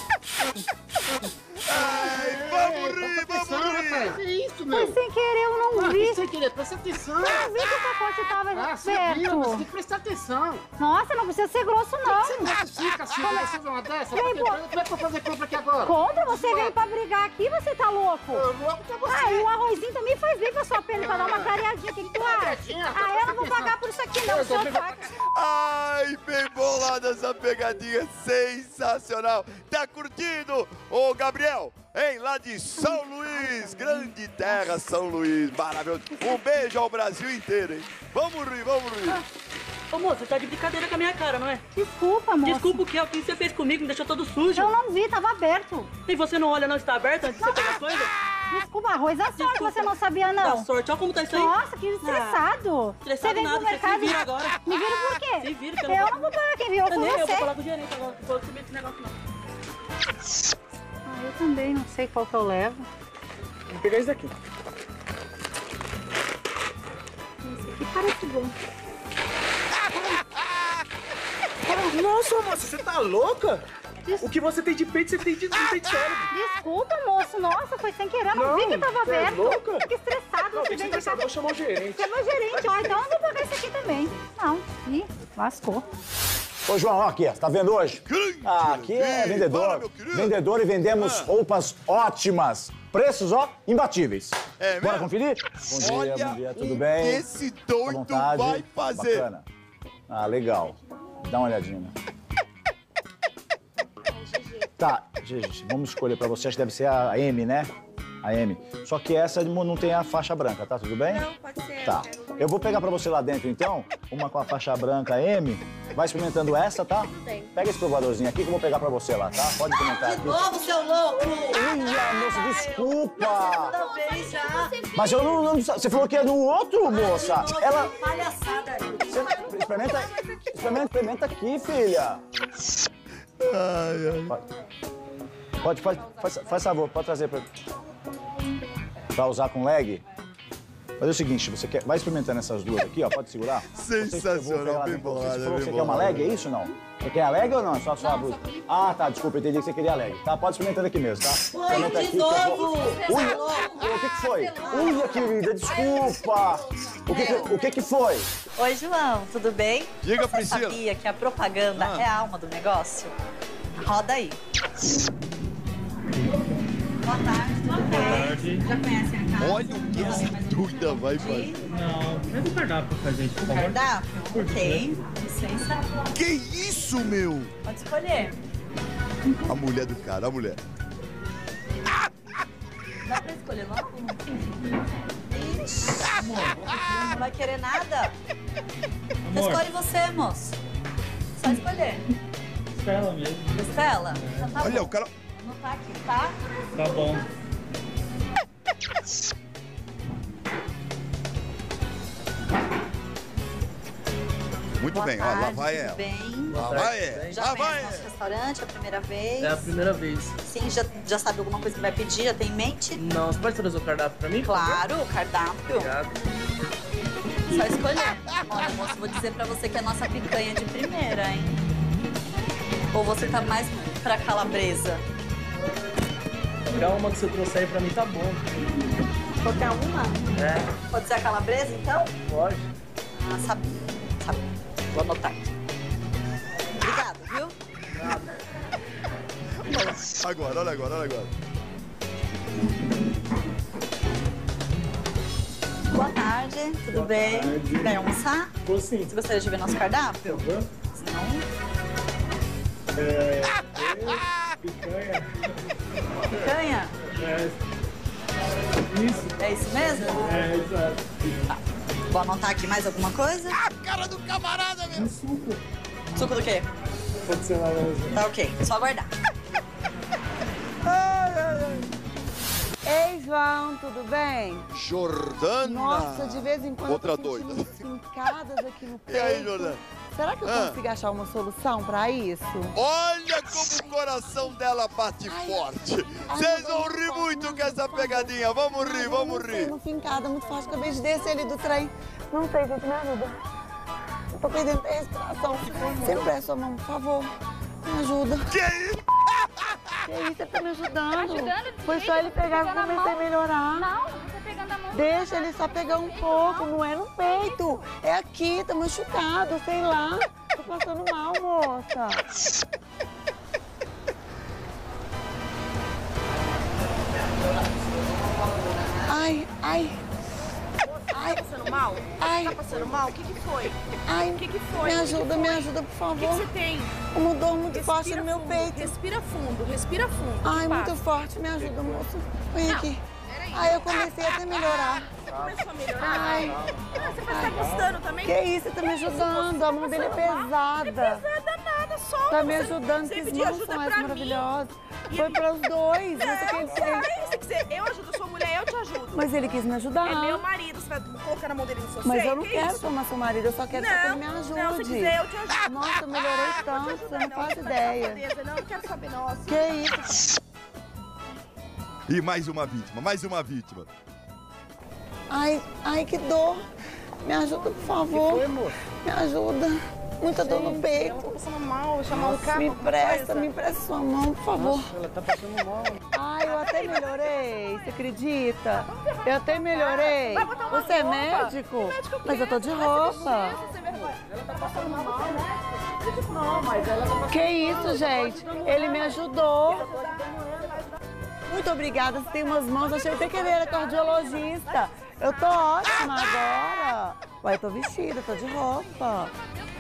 Speaker 2: Ai, vamos rir, vamos rir.
Speaker 17: Que isso, meu?
Speaker 11: Foi sem querer, eu não
Speaker 17: Ah,
Speaker 11: vi.
Speaker 17: sem querer, presta atenção.
Speaker 11: Eu não vi que o pacote tava
Speaker 17: Ah, você viu, mas você tem
Speaker 11: perto.
Speaker 17: que prestar atenção.
Speaker 11: Nossa, não precisa ser grosso, não.
Speaker 17: Você classifica assim,
Speaker 11: Como é-
Speaker 17: você vê uma dessa?
Speaker 11: Vem,
Speaker 17: Como
Speaker 11: pô.
Speaker 17: é que eu vou fazer compra aqui agora?
Speaker 11: Compra, você veio pra brigar aqui, você tá louco?
Speaker 17: Eu louco pra você.
Speaker 11: Ah, e o arrozinho também faz bem pra sua pele, pra dar uma clareadinha. O que, que tu acha? Ah, eu não vou pagar por isso aqui, não. O senhor paga.
Speaker 2: Ai, bem bolada essa pegadinha, sensacional. Tá curtindo? Ô, Gabriel, hein, lá de São Luís, grande terra, São Luís, maravilhoso. Um beijo ao Brasil inteiro, hein? Vamos rir, vamos rir.
Speaker 18: Ô, moço, você tá de brincadeira com a minha cara, não é?
Speaker 11: Desculpa, moço.
Speaker 18: Desculpa o quê? O que você fez comigo? Me deixou todo sujo.
Speaker 11: Eu não vi, tava aberto.
Speaker 18: E você não olha, não está aberto antes de você pegar as coisas?
Speaker 11: Desculpa, arroz da sorte,
Speaker 18: Desculpa.
Speaker 11: você não sabia, não.
Speaker 18: Da sorte, olha como tá isso aí.
Speaker 11: Nossa, que estressado.
Speaker 18: Estressado
Speaker 11: Você vem
Speaker 18: nada,
Speaker 11: pro
Speaker 18: você
Speaker 11: mercado...
Speaker 18: se vira agora.
Speaker 11: Me vira por quê?
Speaker 18: Se vira, que eu
Speaker 11: eu
Speaker 18: não
Speaker 11: não
Speaker 18: vou-
Speaker 11: vou pagar, quem virou
Speaker 18: Eu
Speaker 11: foi
Speaker 18: nem,
Speaker 11: você.
Speaker 18: eu vou falar com o gerente agora, não vou subir esse negócio não.
Speaker 11: Ah, eu também não sei qual que eu levo.
Speaker 16: Vou pegar esse daqui.
Speaker 11: Esse aqui parece bom.
Speaker 16: Nossa, moça, você tá louca? O que você tem de peito, você tem de, não tem de cérebro.
Speaker 11: Desculpa, moço. Nossa, foi sem querer. Eu não,
Speaker 16: Não,
Speaker 11: vi que tava
Speaker 16: você é
Speaker 11: aberto.
Speaker 16: louca?
Speaker 11: Fiquei estressado.
Speaker 16: Não,
Speaker 11: você
Speaker 16: tem que
Speaker 11: vem
Speaker 16: ser
Speaker 11: de casa.
Speaker 16: vou chamar o gerente.
Speaker 11: Você é meu gerente. Ó, então eu vou pagar esse aqui também. Não. Ih, lascou.
Speaker 19: Ô, João, ó aqui, ó, tá vendo hoje? Ah, aqui é vendedor. Vendedor e vendemos roupas ótimas. Preços, ó, imbatíveis.
Speaker 2: É mesmo?
Speaker 19: Bora conferir? Bom dia,
Speaker 2: Olha
Speaker 19: bom dia, tudo
Speaker 2: o
Speaker 19: bem?
Speaker 2: que esse doido
Speaker 19: À vontade.
Speaker 2: vai fazer.
Speaker 19: Bacana. Ah, legal. Dá uma olhadinha. Tá, gente, vamos escolher pra você. Acho que deve ser a M, né? A M. Só que essa não tem a faixa branca, tá? Tudo bem?
Speaker 10: Não, pode ser.
Speaker 19: Tá. Eu vou pegar pra você lá dentro, então, uma com a faixa branca M. Vai experimentando essa, tá?
Speaker 10: bem.
Speaker 19: Pega esse provadorzinho aqui que eu vou pegar pra você lá, tá? Pode experimentar aqui.
Speaker 11: Novo, seu louco!
Speaker 19: Uia, moça, desculpa!
Speaker 11: Toda vez já.
Speaker 19: Mas eu não, não... Você falou que é no outro, moça. Ela...
Speaker 11: Palhaçada.
Speaker 19: Você experimenta, experimenta, experimenta aqui, filha.
Speaker 2: Ai, ai.
Speaker 19: Pode, pode, faz, faz favor, pode trazer pra... Pra usar com leg? Fazer o seguinte, você quer... Vai experimentando essas duas aqui, ó, pode segurar?
Speaker 2: Sensacional, bem bolado,
Speaker 19: Você falou
Speaker 2: bem
Speaker 19: que você quer uma
Speaker 2: bolado.
Speaker 19: leg, é isso ou não? Você quer a leg ou não? É só a sua blusa? Ah, tá, desculpa, eu entendi que você queria a leg. Tá, pode experimentando aqui mesmo, tá? Experimenta
Speaker 11: de
Speaker 19: aqui, que eu vou-
Speaker 11: novo!
Speaker 19: Uia, o que que foi? Uia, querida, desculpa! O que que, o que que foi?
Speaker 11: Oi, João, tudo bem?
Speaker 2: Diga,
Speaker 11: Você
Speaker 2: Priscila.
Speaker 11: sabia que a propaganda
Speaker 2: Ah.
Speaker 11: é a alma do negócio? Roda aí. Boa tarde, tudo bem?
Speaker 8: Pode.
Speaker 9: Já conhecem a casa?
Speaker 2: Olha o que essa doida vai fazer.
Speaker 8: Não, é do cardápio pra gente, por
Speaker 9: O
Speaker 8: favor.
Speaker 9: cardápio? Ok. Licença.
Speaker 2: Que isso, meu?
Speaker 9: Pode escolher.
Speaker 2: A mulher do cara, a mulher.
Speaker 9: Dá pra escolher logo? Ixi, não vai querer nada?
Speaker 8: Amor.
Speaker 9: Escolhe você, moço. Só escolher.
Speaker 8: Estela mesmo.
Speaker 9: Estela? Então tá
Speaker 2: Olha,
Speaker 9: bom.
Speaker 2: o cara...
Speaker 9: Não tá aqui, tá?
Speaker 8: Tá bom.
Speaker 2: Muito
Speaker 9: Boa
Speaker 2: bem,
Speaker 9: tarde,
Speaker 2: ó, lá vai
Speaker 9: tudo
Speaker 2: ela.
Speaker 9: bem?
Speaker 2: Lá vai ela.
Speaker 9: Já
Speaker 2: Lá
Speaker 9: conhece
Speaker 2: vai
Speaker 9: nosso
Speaker 2: ela.
Speaker 9: restaurante, é a primeira vez?
Speaker 20: É a primeira vez.
Speaker 9: Sim, já, já sabe alguma coisa que vai pedir? Já tem em mente?
Speaker 20: Não, você pode trazer o cardápio pra mim?
Speaker 9: Claro, o cardápio.
Speaker 20: Obrigado.
Speaker 9: Só escolher. Olha, moço, vou dizer pra você que é a nossa picanha de primeira, hein? Ou você tá mais pra calabresa?
Speaker 20: Qualquer uma que você trouxe aí pra mim tá bom.
Speaker 9: Qualquer uma?
Speaker 20: É.
Speaker 9: Pode ser a calabresa, então?
Speaker 20: Pode.
Speaker 9: Ah, sabia. Sabia. Vou anotar aqui. Obrigada, viu?
Speaker 2: Agora, olha agora, olha agora.
Speaker 9: Boa tarde, tudo bem? Quer almoçar?
Speaker 8: Vou sim.
Speaker 9: Você gostaria de ver nosso cardápio?
Speaker 8: Uhum.
Speaker 9: Não?
Speaker 8: É... Picanha.
Speaker 9: Picanha?
Speaker 8: É... Isso.
Speaker 9: É isso mesmo?
Speaker 8: É, exato.
Speaker 9: Tá. Vou anotar aqui mais alguma coisa?
Speaker 2: Ah, cara do camarada, meu!
Speaker 8: Suco.
Speaker 9: Suco do quê?
Speaker 8: Pode ser laranja.
Speaker 9: Tá ok, só aguardar.
Speaker 2: Ai, ai, ai.
Speaker 7: Ei, João, tudo bem?
Speaker 2: Jordana.
Speaker 7: Nossa, de vez em quando
Speaker 2: Outra
Speaker 7: eu tô sentindo
Speaker 2: doida.
Speaker 7: umas pincadas aqui no peito.
Speaker 2: E aí, Jordana?
Speaker 7: Será que eu
Speaker 2: Ah.
Speaker 7: consigo achar uma solução pra isso?
Speaker 2: Olha como o coração dela bate forte. Vocês vão rir muito com essa pegadinha. Vamos rir, vamos rir.
Speaker 7: Uma fincada muito forte, acabei de descer ali do trem. Não sei, gente, me ajuda. Eu tô perdendo a respiração. Você me presta sua mão, por favor. Me ajuda.
Speaker 2: Que isso?
Speaker 7: Que isso, você tá me ajudando.
Speaker 11: Tá ajudando?
Speaker 7: Foi só ele pegar que eu
Speaker 11: Pegando a
Speaker 7: comecei a
Speaker 11: mão?
Speaker 7: melhorar.
Speaker 11: Não, você tá pegando a mão.
Speaker 7: Deixa ele só pegar um pouco, não é no peito. É aqui, tá machucado, sei lá. Tô passando mal, moça. Ai, ai.
Speaker 9: Ai, tá passando mal?
Speaker 7: Ai.
Speaker 9: Tá passando mal? O que que foi?
Speaker 7: Ai,
Speaker 9: O que que foi?
Speaker 7: me
Speaker 9: O que
Speaker 7: ajuda,
Speaker 9: que
Speaker 7: me
Speaker 9: foi?
Speaker 7: ajuda, por
Speaker 9: O
Speaker 7: favor.
Speaker 9: que que você tem?
Speaker 7: Uma dor muito
Speaker 9: Respira
Speaker 7: forte no meu
Speaker 9: fundo,
Speaker 7: peito.
Speaker 9: Respira fundo, respira fundo.
Speaker 7: Ai,
Speaker 9: Que
Speaker 7: muito
Speaker 9: passa?
Speaker 7: forte, me ajuda, moço. Vem
Speaker 9: Não,
Speaker 7: aqui.
Speaker 9: peraí.
Speaker 7: Ai, eu comecei até a melhorar.
Speaker 9: Você começou a melhorar?
Speaker 7: Ai.
Speaker 9: Ah, você vai estar gostando também?
Speaker 7: Que isso, você tá me ajudando. A mão dele é pesada.
Speaker 9: Não é pesada nada, solta.
Speaker 7: Tá me
Speaker 9: Você-
Speaker 7: ajudando,
Speaker 9: você
Speaker 7: que
Speaker 9: pediu
Speaker 7: mãos
Speaker 9: ajuda
Speaker 7: são essas
Speaker 9: pra mim.
Speaker 7: maravilhosas.
Speaker 9: E
Speaker 7: Foi
Speaker 9: ele-
Speaker 7: para os dois,
Speaker 9: Não,
Speaker 7: mas você quer
Speaker 9: não
Speaker 7: dizer.
Speaker 9: é isso que você... Eu ajudo sua mulher, eu te ajudo.
Speaker 7: Mas ele quis me ajudar.
Speaker 9: É meu marido, você vai colocar na mão dele no seu
Speaker 7: Mas
Speaker 9: seio?
Speaker 7: eu não
Speaker 9: Que
Speaker 7: quero
Speaker 9: isso?
Speaker 7: tomar seu marido, eu só quero só que ele me
Speaker 9: Não,
Speaker 7: ajude.
Speaker 9: não, se quiser, eu te ajudo.
Speaker 7: Nossa, eu melhorei
Speaker 9: Ah,
Speaker 7: tanto,
Speaker 9: vou te
Speaker 7: você
Speaker 9: ajudar,
Speaker 7: não faz
Speaker 9: tá
Speaker 7: ideia.
Speaker 9: safadeza, Não, não quero saber, não. Assim,
Speaker 7: Que isso?
Speaker 2: E mais uma vítima, mais uma vítima.
Speaker 7: Ai, ai, que dor. Me ajuda, por favor.
Speaker 20: foi, moço?
Speaker 7: Me ajuda. Muita dor no
Speaker 9: Ela
Speaker 7: peito.
Speaker 9: tá passando mal, vou chamar um carro.
Speaker 7: Me
Speaker 9: alguma
Speaker 7: presta,
Speaker 9: coisa.
Speaker 7: me presta sua mão, por favor.
Speaker 20: Nossa, ela tá passando mal.
Speaker 7: Ai, eu até melhorei, você acredita? Eu até melhorei.
Speaker 9: Vai botar uma
Speaker 7: Você é
Speaker 9: roupa.
Speaker 7: médico?
Speaker 9: Médico o quê?
Speaker 7: Mas eu tô de
Speaker 9: Vai se
Speaker 7: roupa.
Speaker 9: vestir, sem vergonha. Ela tá passando mal, né? Não, mas ela tá passando
Speaker 7: Que isso, gente? Ele me ajudou. Muito obrigada, você tem umas mãos, achei até que ele era cardiologista. Eu tô ótima agora. Ué, eu tô vestida, tô de roupa.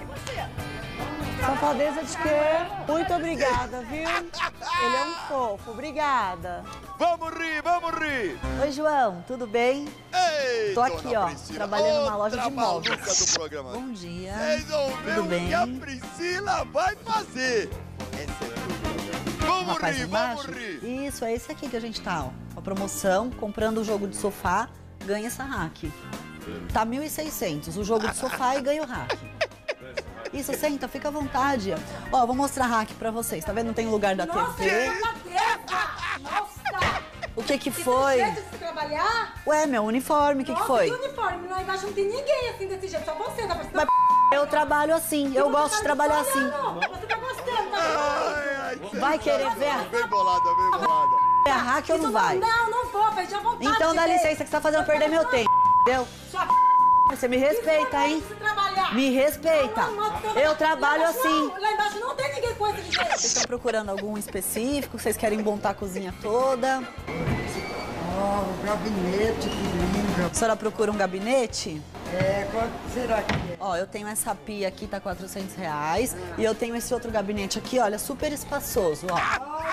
Speaker 7: Safadeza de quê? Muito obrigada, viu? Ele é um fofo, obrigada.
Speaker 2: Vamos rir, vamos rir.
Speaker 9: Oi, João, tudo bem?
Speaker 2: Ei,
Speaker 9: Tô
Speaker 2: dona
Speaker 9: aqui, ó,
Speaker 2: Priscila,
Speaker 9: trabalhando numa loja
Speaker 2: outra
Speaker 9: de móveis.
Speaker 2: maluca do programa.
Speaker 9: Bom dia.
Speaker 2: Vocês vão ver
Speaker 9: Tudo
Speaker 2: o
Speaker 9: bem?
Speaker 2: que a Priscila vai fazer. Essa é tudo. Vamos
Speaker 9: Rapaz,
Speaker 2: rir,
Speaker 9: embaixo?
Speaker 2: vamos rir.
Speaker 9: Isso, é esse aqui que a gente tá, ó. A promoção, comprando o jogo de sofá, ganha essa rack. Tá mil e seiscentos, o jogo de sofá e ganha o rack. Isso, senta, fica à vontade. Ó, vou mostrar a rack pra vocês, tá vendo? Não tem lugar da T V.
Speaker 21: Nossa!
Speaker 9: O que que
Speaker 21: Você
Speaker 9: foi?
Speaker 21: tem jeito de uniforme?
Speaker 9: Ué, meu uniforme, o que que foi?
Speaker 21: Que uniforme? Lá embaixo não tem ninguém assim desse jeito, só você, tá parecendo...
Speaker 9: Mas eu trabalho assim, eu gosto de trabalhar assim.
Speaker 21: Você tá gostando, tá
Speaker 9: Vai querer ver
Speaker 2: Bem bolada, bem bolada.
Speaker 9: a rack ou não vai?
Speaker 21: Não, não vou, faz à vontade.
Speaker 9: Então dá licença que você tá fazendo eu perder meu tempo, entendeu?
Speaker 21: Sua
Speaker 9: Você me respeita, hein?
Speaker 21: trabalhar.
Speaker 9: Me respeita. Eu trabalho assim.
Speaker 21: Lá embaixo não tem ninguém com esse jeito.
Speaker 9: Vocês estão procurando algum específico? Vocês querem montar a cozinha toda?
Speaker 7: Ó, o gabinete, que lindo.
Speaker 9: A senhora procura um gabinete?
Speaker 7: É, quanto será que é?
Speaker 9: Ó, eu tenho essa pia aqui, tá quatrocentos reais. E eu tenho esse outro gabinete aqui, olha, super espaçoso, ó.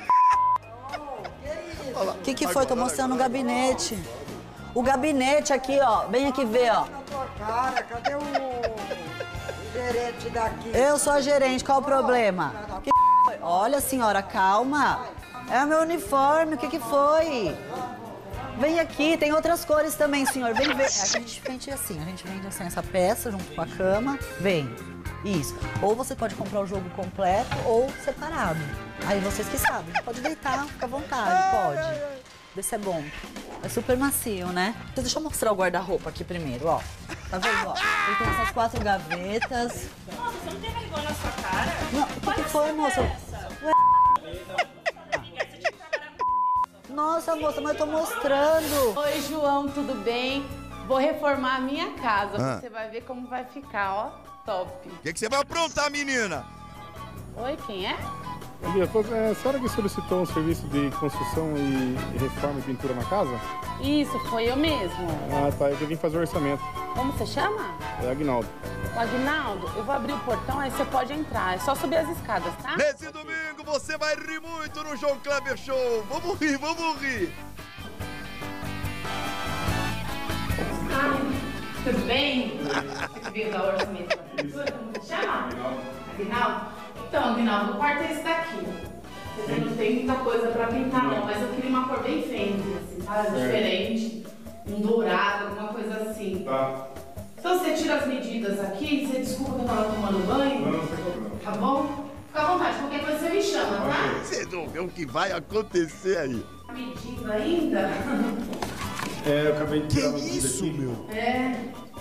Speaker 9: O que que foi? Tô mostrando o gabinete. O gabinete aqui, ó. Vem aqui ver, ó.
Speaker 7: Cara, cadê o gerente daqui?
Speaker 9: Eu sou a gerente, qual o problema? Que foi? Olha, senhora, calma. É o meu uniforme, o que que foi? Vem aqui, tem outras cores também, senhor. Vem ver. A gente vende assim, a gente vende assim essa peça junto com a cama. Vem. Isso. Ou você pode comprar o jogo completo ou separado. Aí vocês que sabem. Pode deitar, fica à vontade, pode. Vê se é bom. É super macio, né? Deixa eu mostrar o guarda-roupa aqui primeiro, ó. Tá vendo, ó? Ele tem essas quatro gavetas.
Speaker 10: Nossa, você não tem vergonha na sua cara?
Speaker 9: Não, o que, que foi, moça? Ué? Nossa, moça, mas eu tô mostrando.
Speaker 10: Oi, João, tudo bem? Vou reformar a minha casa.
Speaker 2: Ah.
Speaker 10: Você vai ver como vai ficar, ó. Top.
Speaker 2: O que, que você vai aprontar, menina?
Speaker 10: Oi, quem é?
Speaker 4: Bom dia, é, a senhora que solicitou um serviço de construção e reforma e pintura na casa?
Speaker 10: Isso, foi eu mesmo.
Speaker 4: Ah, tá, eu vim fazer o orçamento.
Speaker 10: Como você chama?
Speaker 4: É Aguinaldo.
Speaker 10: O Aguinaldo, eu vou abrir o portão, aí você pode entrar. É só subir as escadas, tá?
Speaker 2: Nesse domingo você vai rir muito no João Kleber Show. Vamos rir, vamos rir.
Speaker 10: Ai, tudo bem? Você veio dar orçamento pra pintura? Como você chama? Aguinaldo? Então, Aguinaldo, o quarto é esse daqui. Você não tem muita coisa pra pintar, não, mas eu queria uma cor bem fancy, assim, sabe? Diferente. Um dourado, alguma coisa assim.
Speaker 4: Tá.
Speaker 10: Então você tira as medidas aqui, você desculpa que eu tava tomando banho.
Speaker 4: Não, não tem problema.
Speaker 10: Tá bom? Fica à vontade, qualquer coisa você me chama, tá?
Speaker 2: Você não vê o que vai acontecer aí.
Speaker 10: Tá medindo ainda?
Speaker 4: É, eu acabei de tirar
Speaker 2: Que isso, aqui. meu?
Speaker 10: É.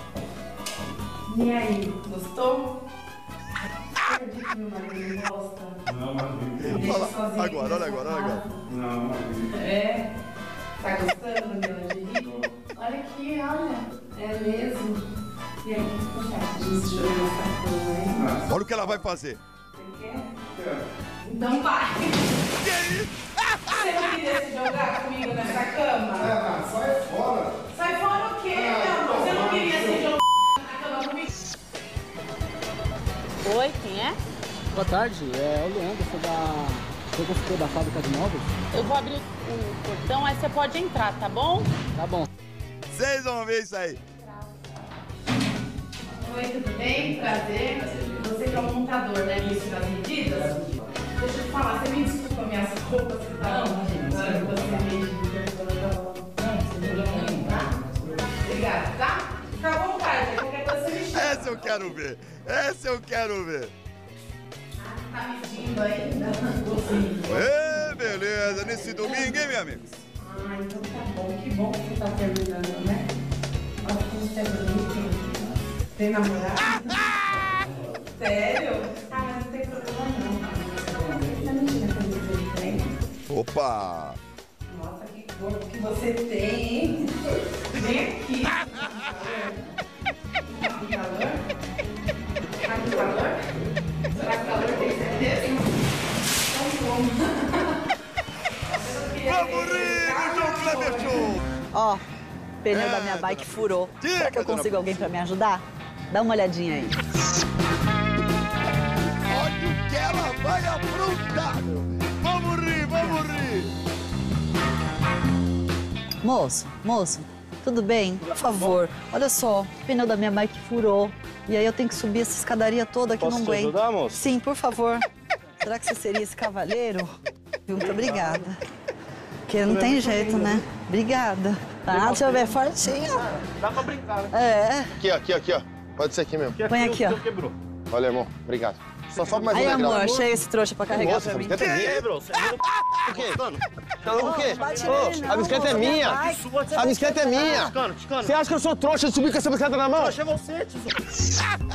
Speaker 10: E aí, gostou? Acredito que meu marido não gosta.
Speaker 4: Não, mas
Speaker 2: Olha lá, agora, olha agora, olha agora.
Speaker 4: Não, mas
Speaker 10: É? Tá gostando do meu lingerie? Olha aqui, olha. É mesmo. E aí, o que você acha disso? Deixa eu ver essa cor, hein?
Speaker 2: Olha o que ela vai fazer.
Speaker 10: Você quer? Então vai.
Speaker 2: Que isso?
Speaker 10: Você não queria se jogar comigo nessa cama?
Speaker 4: Ah, sai fora.
Speaker 10: Sai fora o quê, meu amor? Você não queria se jogar na cama comigo? Oi, quem é?
Speaker 22: Boa tarde, é o Leandro, sou da... sou consultor da fábrica de móveis.
Speaker 10: Eu vou abrir o portão, aí você pode entrar, tá bom?
Speaker 22: Tá bom.
Speaker 2: Vocês vão ver isso aí.
Speaker 10: Oi, tudo bem? Prazer. Você que é o montador, né? Isso das medidas? Deixa eu te falar, você me desculpa minhas roupas que estavam ajudando você mesmo. Obrigada, tá? Fica à vontade, qualquer coisa você me chama.
Speaker 2: Essa eu quero ver. Essa eu quero ver.
Speaker 10: Tá medindo ainda?
Speaker 2: Ê, beleza. Nesse domingo, hein, meu amigo?
Speaker 10: Ah, então tá bom. Que bom que você tá terminando, né? Olha como você é bonito. Tem namorado? Sério? Ah, mas não tem problema não. Tá mentindo que você tem?
Speaker 2: Opa!
Speaker 10: Nossa, que corpo que você tem, hein? Vem aqui. Tá com calor? Tá com calor? Será que o calor tem certeza? Então vamos.
Speaker 2: Vamos rir no João Kleber Show!
Speaker 9: Ó, o pneu
Speaker 2: É,
Speaker 9: da minha bike furou.
Speaker 2: diga,
Speaker 9: Será que eu
Speaker 2: dona
Speaker 9: consigo alguém pra me ajudar? Dá uma olhadinha aí.
Speaker 2: Olha o que ela vai aprontar, meu. Vamos rir, vamos rir.
Speaker 9: Moço, moço, tudo bem? Por favor, olha só, o pneu da minha bike furou. E aí eu tenho que subir essa escadaria toda que
Speaker 6: Posso
Speaker 9: não
Speaker 6: te
Speaker 9: aguento.
Speaker 6: ajudar, moço?
Speaker 9: Sim, por favor. Será que você seria esse cavalheiro? Muito obrigada. Porque não tem jeito, né? Obrigada. Tá, deixa eu ver, fortinho.
Speaker 6: Dá pra brincar, né?
Speaker 9: É.
Speaker 6: Aqui, ó, aqui, ó, aqui, ó. Pode ser aqui mesmo.
Speaker 9: Põe aqui, ó.
Speaker 6: Quebrou. Valeu, irmão. Obrigado. Só sobe mais um
Speaker 9: Aí,
Speaker 6: degrau.
Speaker 9: amor, achei esse trouxa pra carregar
Speaker 6: Nossa,
Speaker 9: pra
Speaker 6: a
Speaker 9: mim.
Speaker 6: bicicleta é minha, bro. Você é o quê? Tá louco o quê?
Speaker 9: bate
Speaker 6: Ô,
Speaker 9: nele,
Speaker 6: a
Speaker 9: não,
Speaker 6: bicicleta é
Speaker 9: moço,
Speaker 6: minha.
Speaker 9: vai.
Speaker 6: A bicicleta é minha.
Speaker 16: Ticano, Ticano.
Speaker 6: Você acha que eu sou trouxa de subir com essa bicicleta na mão?
Speaker 16: Trouxa é você, tesouro.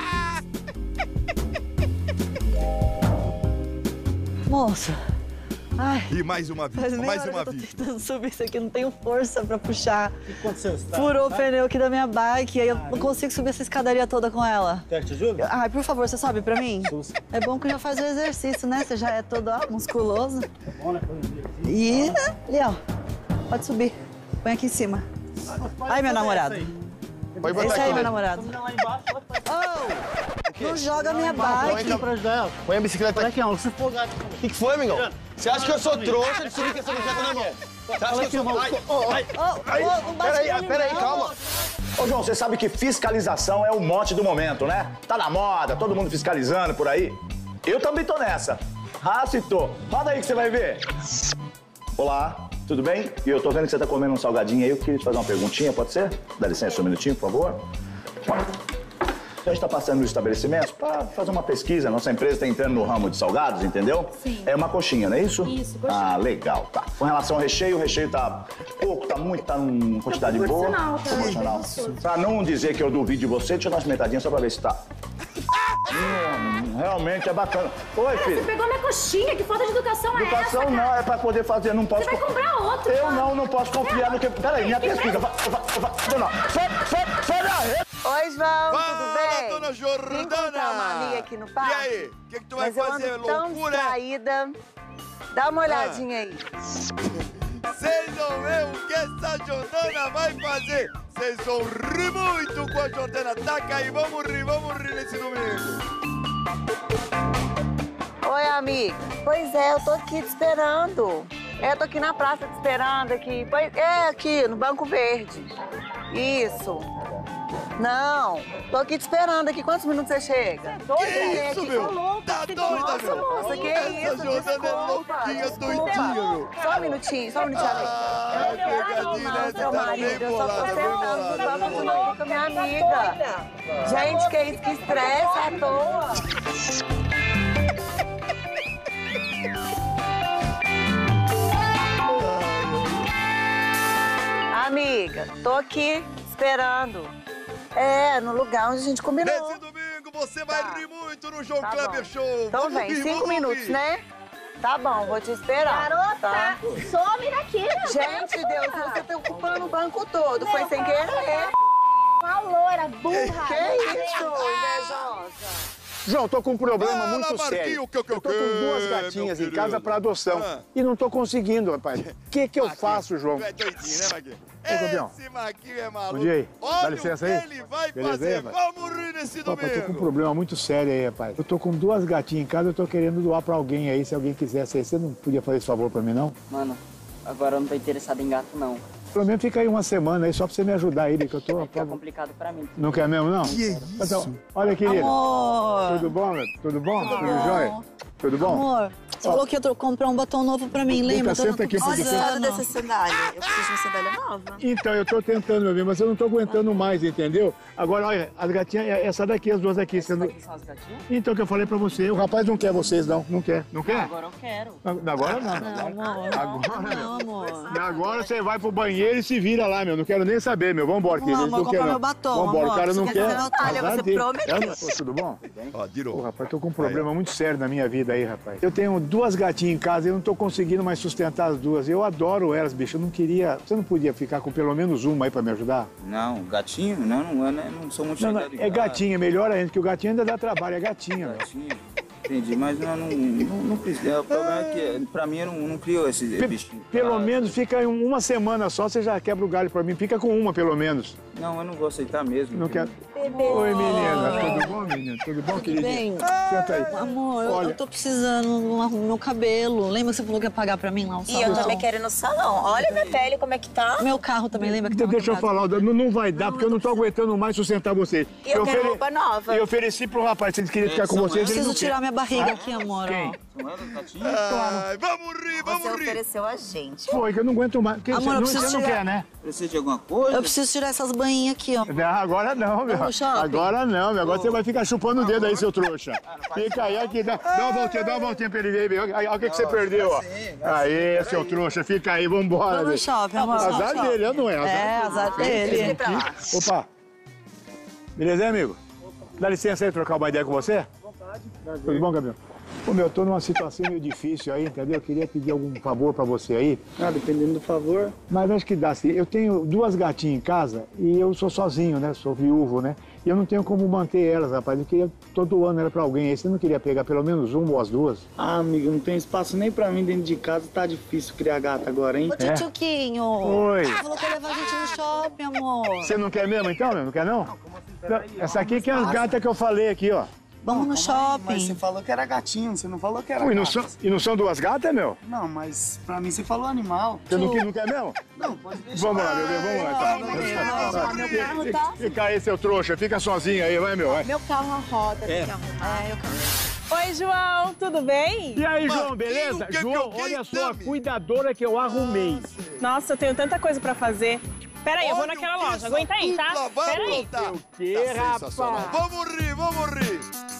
Speaker 9: Moça. Ai.
Speaker 2: E mais uma
Speaker 9: Faz
Speaker 2: vítima,
Speaker 9: meia
Speaker 2: mais
Speaker 9: hora
Speaker 2: uma
Speaker 9: que eu tô
Speaker 2: vítima.
Speaker 9: tentando subir isso aqui, não tenho força pra puxar.
Speaker 16: O que aconteceu? Você tá-
Speaker 9: Furou
Speaker 16: tá-
Speaker 9: o pneu aqui da minha bike, aí eu não consigo subir essa escadaria toda com ela.
Speaker 16: Quer que te ajude?
Speaker 9: Ai, por favor, você sobe pra mim? É bom que já faz o exercício, né? Você já é todo ó, musculoso.
Speaker 16: É bom, né? Fazer um exercício.
Speaker 9: E ali, ó. Pode subir. Põe aqui em cima. Ai, meu namorado.
Speaker 6: Pode botar
Speaker 9: Esse
Speaker 6: aqui,
Speaker 9: aí, meu
Speaker 6: né?
Speaker 9: namorado. Oh, não joga minha bike.
Speaker 6: Põe a bicicleta aqui.
Speaker 22: Aqui, ó, se folgado.
Speaker 6: O que, que foi, amigão? Você acha que eu sou trouxa de subir com essa bicicleta na mão? Você acha que eu sou... Ai, ai, ai,
Speaker 9: não bate
Speaker 19: Peraí,
Speaker 9: nele,
Speaker 19: peraí,
Speaker 9: não.
Speaker 19: calma. Ô, João, você sabe que fiscalização é o mote do momento, né? Tá na moda, todo mundo fiscalizando por aí. Eu também tô nessa. Ah, se tô. Roda aí que você vai ver. Olá, tudo bem? E eu tô vendo que você tá comendo um salgadinho aí. Eu queria te fazer uma perguntinha, pode ser? Dá licença um minutinho, por favor. A gente tá passando no estabelecimento para fazer uma pesquisa. Nossa empresa tá entrando no ramo de salgados, entendeu?
Speaker 21: Sim.
Speaker 19: É uma coxinha, não é isso?
Speaker 21: Isso, coxinha.
Speaker 19: Ah, legal, tá. Com relação ao recheio, o recheio tá pouco, tá muito, tá numa quantidade boa.
Speaker 21: proporcional, tá?
Speaker 19: Proporcional.
Speaker 21: Isso.
Speaker 19: Pra não dizer que eu duvido de você, deixa eu dar uma experimentadinha só pra ver se tá. Hum, realmente é bacana. Oi,
Speaker 21: Você
Speaker 19: filho.
Speaker 21: pegou minha coxinha, que falta de educação, é essa,
Speaker 19: Educação
Speaker 21: cara?
Speaker 19: não, é pra poder fazer, não posso...
Speaker 21: Você vai comprar outra,
Speaker 19: Eu
Speaker 21: cara.
Speaker 19: não, não posso confiar no que... Peraí, minha pesquisa, vai, vai, vai, vai, não. Sai, sai, sai da rede.
Speaker 7: Oi, João, tudo
Speaker 2: Fala,
Speaker 7: bem?
Speaker 2: dona Jordana!
Speaker 7: Vim encontrar uma amiga aqui no parque.
Speaker 2: E aí, o que, que tu vai
Speaker 7: Mas eu
Speaker 2: fazer?
Speaker 7: ando tão
Speaker 2: Loucura?
Speaker 7: distraída. Dá uma olhadinha aí.
Speaker 2: Vocês vão ver o que essa Jordana vai fazer. Vocês vão rir muito com a Jordana. Taca aí, vamos rir, vamos rir nesse domingo.
Speaker 7: Oi, amiga. Pois é, eu tô aqui te esperando. É, eu tô aqui na praça te esperando aqui. Pois é, aqui, no Banco Verde. Isso. Não, tô aqui te esperando aqui. Quantos minutos você chega?
Speaker 2: Que isso, meu? Tá doida,
Speaker 7: Nossa,
Speaker 2: meu?
Speaker 7: moça, que
Speaker 2: Essa
Speaker 7: isso?
Speaker 2: Jordana é
Speaker 7: Desculpa,
Speaker 2: louquinha,
Speaker 7: desculpa.
Speaker 2: doidinha, meu.
Speaker 7: Só um minutinho, só um minutinho, amiga.
Speaker 2: Ah, pegadinha,
Speaker 7: Não,
Speaker 2: essa
Speaker 7: seu
Speaker 2: tá
Speaker 7: marido,
Speaker 2: bem
Speaker 7: eu só tô
Speaker 2: bolada, bem
Speaker 7: tentando
Speaker 2: bolada,
Speaker 7: só
Speaker 2: bem
Speaker 7: continuar
Speaker 2: bolada.
Speaker 7: aqui com a minha amiga. Gente, que isso, que estresse à toa. Amiga, tô aqui esperando. É, no lugar onde a gente combinou.
Speaker 2: Nesse domingo você vai rir muito no João
Speaker 7: Tá
Speaker 2: Kleber
Speaker 7: bom.
Speaker 2: Show.
Speaker 7: Então
Speaker 2: Vamos
Speaker 7: vem,
Speaker 2: rir,
Speaker 7: cinco
Speaker 2: vamos
Speaker 7: minutos,
Speaker 2: rir.
Speaker 7: né? Tá bom, vou te esperar.
Speaker 21: Garota,
Speaker 7: tá?
Speaker 21: some daqui, meu
Speaker 7: Gente, Deus, você tá ocupando o banco todo. Foi sem querer.
Speaker 21: Uma loura, burra.
Speaker 7: Que isso, invejosa.
Speaker 19: João, tô com um problema
Speaker 2: Fala,
Speaker 19: muito
Speaker 2: Marquinho,
Speaker 19: sério.
Speaker 2: que, que,
Speaker 19: Eu tô com
Speaker 2: que,
Speaker 19: duas
Speaker 2: meu
Speaker 19: gatinhas em
Speaker 2: querido.
Speaker 19: casa pra adoção.
Speaker 2: Ah.
Speaker 19: E não tô conseguindo, rapaz. O que que eu faço, João?
Speaker 2: Tu é doidinho, né, Marquinhos?
Speaker 19: Ô, campeão.
Speaker 2: Esse Marquinhos é maluco.
Speaker 19: Bom dia aí.
Speaker 2: Olha
Speaker 19: Dá licença
Speaker 2: o que
Speaker 19: aí.
Speaker 2: ele vai
Speaker 19: Beleza
Speaker 2: fazer.
Speaker 19: aí, rapaz?
Speaker 2: Vamos rir nesse
Speaker 4: Rapaz, eu tô com um
Speaker 2: domingo.
Speaker 4: problema muito sério aí, rapaz. Eu tô com duas gatinhas em casa, eu tô querendo doar pra alguém aí, se alguém quisesse aí. Você não podia fazer esse favor pra mim, não?
Speaker 1: Mano, agora eu não tô interessado em gato, não.
Speaker 4: Pelo menos fica aí uma semana aí, só pra você me ajudar aí, que eu tô...
Speaker 1: Fica complicado pra mim.
Speaker 4: Não quer mesmo, não?
Speaker 1: Que
Speaker 4: Então, olha, querida.
Speaker 9: Amor.
Speaker 4: Tudo bom, meu? Tudo bom? Tudo jóia? Tudo bom?
Speaker 9: Amor, você
Speaker 4: Ó.
Speaker 9: falou que ia tro- comprar um batom novo pra mim,
Speaker 4: Vem
Speaker 9: lembra?
Speaker 4: cá, senta aqui um
Speaker 9: Olha
Speaker 4: pouquinho.
Speaker 9: a história dessa sandália. Eu preciso de uma sandália nova.
Speaker 4: Então, eu tô tentando, meu bem, mas eu não tô aguentando mais, entendeu? Agora, olha, as gatinhas, essa daqui, as duas aqui. Sendo...
Speaker 1: São as gatinhas?
Speaker 4: Então, que eu falei pra você, o rapaz não quer vocês, não. Não quer. Não quer?
Speaker 1: Agora eu quero.
Speaker 4: Agora não.
Speaker 9: Não, amor.
Speaker 4: Agora
Speaker 9: Não, amor.
Speaker 4: Agora você vai pro banheiro e se vira lá, meu. Não quero nem saber, meu. Vambora, querido.
Speaker 9: Vamos,
Speaker 4: Eles
Speaker 9: amor,
Speaker 4: não querem,
Speaker 9: comprar
Speaker 4: não.
Speaker 9: meu batom,
Speaker 4: Vambora,
Speaker 9: amor.
Speaker 4: o cara
Speaker 9: Você
Speaker 4: não
Speaker 9: quer
Speaker 4: quer.
Speaker 9: dizer, Natália,
Speaker 4: Azar
Speaker 9: você
Speaker 4: dele.
Speaker 9: prometeu.
Speaker 4: É, pô, tudo bom?
Speaker 2: Ó, de novo.
Speaker 4: Pô, rapaz, tô com um problema muito sério na minha vida aí, rapaz. Eu tenho duas gatinhas em casa e eu não tô conseguindo mais sustentar as duas. Eu adoro elas, bicho. Eu não queria... Você não podia ficar com pelo menos uma aí pra me ajudar?
Speaker 5: Não, gatinho? Não, não, não, não sou muito
Speaker 4: Não, não,
Speaker 5: chegado em
Speaker 4: é
Speaker 5: gato.
Speaker 4: gatinha, melhor ainda, que o gatinho ainda dá trabalho, é gatinha, meu.
Speaker 5: Gatinho? Entendi, mas não, não, não, não precisa. O problema é que, pra mim, eu não, não crio esse bichinho.
Speaker 4: Pelo menos fica em uma semana só, você já quebra o galho pra mim. Fica com uma, pelo menos.
Speaker 5: Não, eu não vou aceitar mesmo.
Speaker 4: Não quero...
Speaker 9: Bebê.
Speaker 4: Oi, menina. Tudo bom, menina? Tudo bom,
Speaker 9: Tudo
Speaker 4: queridinha?
Speaker 9: bem?
Speaker 4: Senta aí.
Speaker 9: Amor, eu-
Speaker 4: Olha.
Speaker 9: eu tô precisando arrumar o meu cabelo. Lembra que você falou que ia pagar pra mim lá o
Speaker 7: E eu também quero ir no salão. Olha minha pele, como é que tá.
Speaker 9: Meu carro também, lembra que tava
Speaker 4: Deixa eu
Speaker 9: quebrado?
Speaker 4: falar, não, não vai dar, porque eu não tô aguentando mais sustentar vocês.
Speaker 7: E eu quero roupa nova.
Speaker 4: Eu ofereci pro rapaz, se ele queria ficar com vocês, ele
Speaker 9: Preciso
Speaker 4: não
Speaker 9: tirar
Speaker 4: quer.
Speaker 9: minha barriga aqui, amor.
Speaker 4: Quem?
Speaker 9: ó.
Speaker 2: Ai, vamos rir, vamos
Speaker 7: Você
Speaker 2: rir.
Speaker 7: ofereceu a gente.
Speaker 4: Foi, que eu não aguento mais. Porque
Speaker 9: Amor,
Speaker 4: você
Speaker 9: eu
Speaker 4: não,
Speaker 9: preciso
Speaker 4: você não
Speaker 9: tirar-
Speaker 4: quer, né?
Speaker 5: Precisa de alguma coisa?
Speaker 9: Eu preciso tirar essas banhinhas aqui, ó.
Speaker 4: Não, agora não, meu.
Speaker 9: Vamos no shopping?
Speaker 4: Agora não, meu. Agora você vai ficar chupando o dedo aí, seu trouxa. Fica aí, aqui, dá, dá uma voltinha, dá uma voltinha pra ele ver. ver. Olha o que, que você perdeu, ó. Aí, seu trouxa, fica aí, vambora.
Speaker 9: Vamos no shopping, amor. vamos no
Speaker 4: Azar
Speaker 9: shopping.
Speaker 4: dele, não é? Azar
Speaker 9: É,
Speaker 4: dele.
Speaker 9: azar dele.
Speaker 4: Aqui. Opa. Beleza, hein, amigo? Dá licença aí, trocar uma ideia com você? Tudo bom, Gabriel? Ô, meu, eu tô numa situação meio difícil aí, entendeu? Eu queria pedir algum favor pra você aí.
Speaker 22: Ah, dependendo do favor.
Speaker 4: Mas acho que dá, assim. Eu tenho duas gatinhas em casa e eu sou sozinho, né? Sou viúvo, né? E eu não tenho como manter elas, rapaz. Eu queria, tô doando ela pra alguém aí. Você não queria pegar pelo menos uma ou as duas?
Speaker 22: Ah, amigo, não tem espaço nem pra mim dentro de casa. Tá difícil criar gata agora, hein?
Speaker 9: Ô, Tchutchuquinho.
Speaker 4: Oi.
Speaker 9: Você falou que ia levar a gente no shopping, amor.
Speaker 4: Você não quer mesmo, então, meu? Não quer, não? Não, essa aqui que é as gatas que eu falei aqui, ó.
Speaker 9: Vamos no shopping.
Speaker 22: Mas você falou que era gatinho, você não falou que era
Speaker 4: Ui, não
Speaker 22: gato.
Speaker 4: são, e não são duas gatas, meu?
Speaker 22: Não, mas pra mim você falou animal.
Speaker 4: Você não, não quer mesmo?
Speaker 22: Não, pode deixar.
Speaker 4: Vamos lá, meu bem, vamos lá. Tá.
Speaker 9: Meu carro tá...
Speaker 4: Fica aí, seu trouxa. Fica sozinho aí, vai, meu. Vai.
Speaker 9: Meu carro roda,
Speaker 4: É.
Speaker 9: tem que arrumar. É, eu quero...
Speaker 3: Oi, João, tudo bem?
Speaker 4: E aí, João, beleza? João, olha só, a cuidadora que eu arrumei.
Speaker 3: Nossa, eu tenho tanta coisa pra fazer. Pera aí, eu vou naquela loja. Aguenta aí, tá? Pera aí.
Speaker 2: O
Speaker 4: quê, rapaz?
Speaker 2: Vamos rir, vamos rir.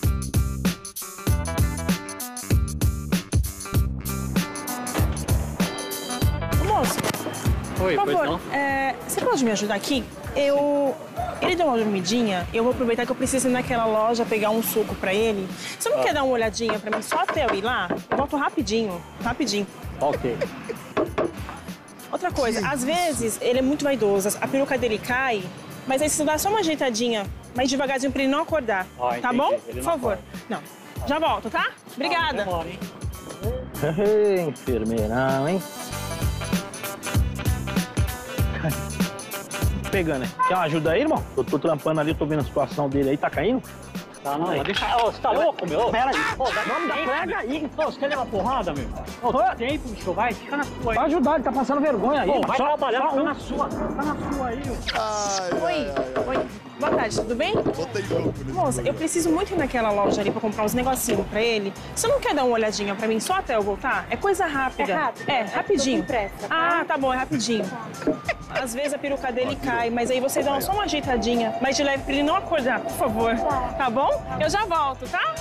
Speaker 3: Moço,
Speaker 22: Oi,
Speaker 3: por
Speaker 22: pois
Speaker 3: favor,
Speaker 22: não?
Speaker 3: é, você pode me ajudar aqui? Eu... Ele deu uma dormidinha, eu vou aproveitar que eu preciso ir naquela loja pegar um suco pra ele. Você não
Speaker 22: Ah.
Speaker 3: quer dar uma olhadinha pra mim só até eu ir lá? Eu volto rapidinho, rapidinho.
Speaker 22: Ok.
Speaker 3: Outra coisa, às vezes ele é muito vaidoso, a peruca dele cai, mas aí você dá só uma ajeitadinha, mais devagarzinho pra ele não acordar.
Speaker 22: Ah,
Speaker 3: tá
Speaker 22: entendi.
Speaker 3: bom?
Speaker 22: Ele
Speaker 3: Por
Speaker 22: não
Speaker 3: favor.
Speaker 22: acorda.
Speaker 3: Não. Já volto, tá? Obrigada.
Speaker 22: Ah, demora, hein?
Speaker 8: Enfermeirão, hein? Pegando, hein? Quer uma ajuda aí, irmão? Eu tô trampando ali, tô vendo a situação dele aí, tá caindo?
Speaker 22: Tá, não,
Speaker 8: Aí.
Speaker 22: mas deixa... Ô, você tá louco, meu?
Speaker 8: Pera aí.
Speaker 22: Ô, dá
Speaker 8: Vamos dar
Speaker 22: tempo,
Speaker 8: pega
Speaker 22: meu.
Speaker 8: aí.
Speaker 22: Ô, você quer levar porrada, meu? Ô, dá tempo, bicho, vai, fica na sua aí.
Speaker 8: Vai ajudar, ele tá passando vergonha aí.
Speaker 22: Ô, vai
Speaker 8: Só-
Speaker 22: trabalhar,
Speaker 8: só
Speaker 22: fica
Speaker 8: um.
Speaker 22: na sua. Fica na sua aí, meu.
Speaker 3: Oi, oi. Boa tarde, tudo bem?
Speaker 2: Botei louco nesse
Speaker 3: Moça, eu preciso muito ir naquela loja ali pra comprar uns negocinhos pra ele. Você não quer dar uma olhadinha pra mim só até eu voltar? É coisa rápida.
Speaker 21: É rápido?
Speaker 3: É, rapidinho.
Speaker 21: Eu tô com pressa, tá?
Speaker 3: Ah, tá bom, é rapidinho. Às vezes a peruca dele cai, mas aí você dá só uma ajeitadinha, mas de leve pra ele não acordar, por favor. Tá bom? Eu já volto, tá?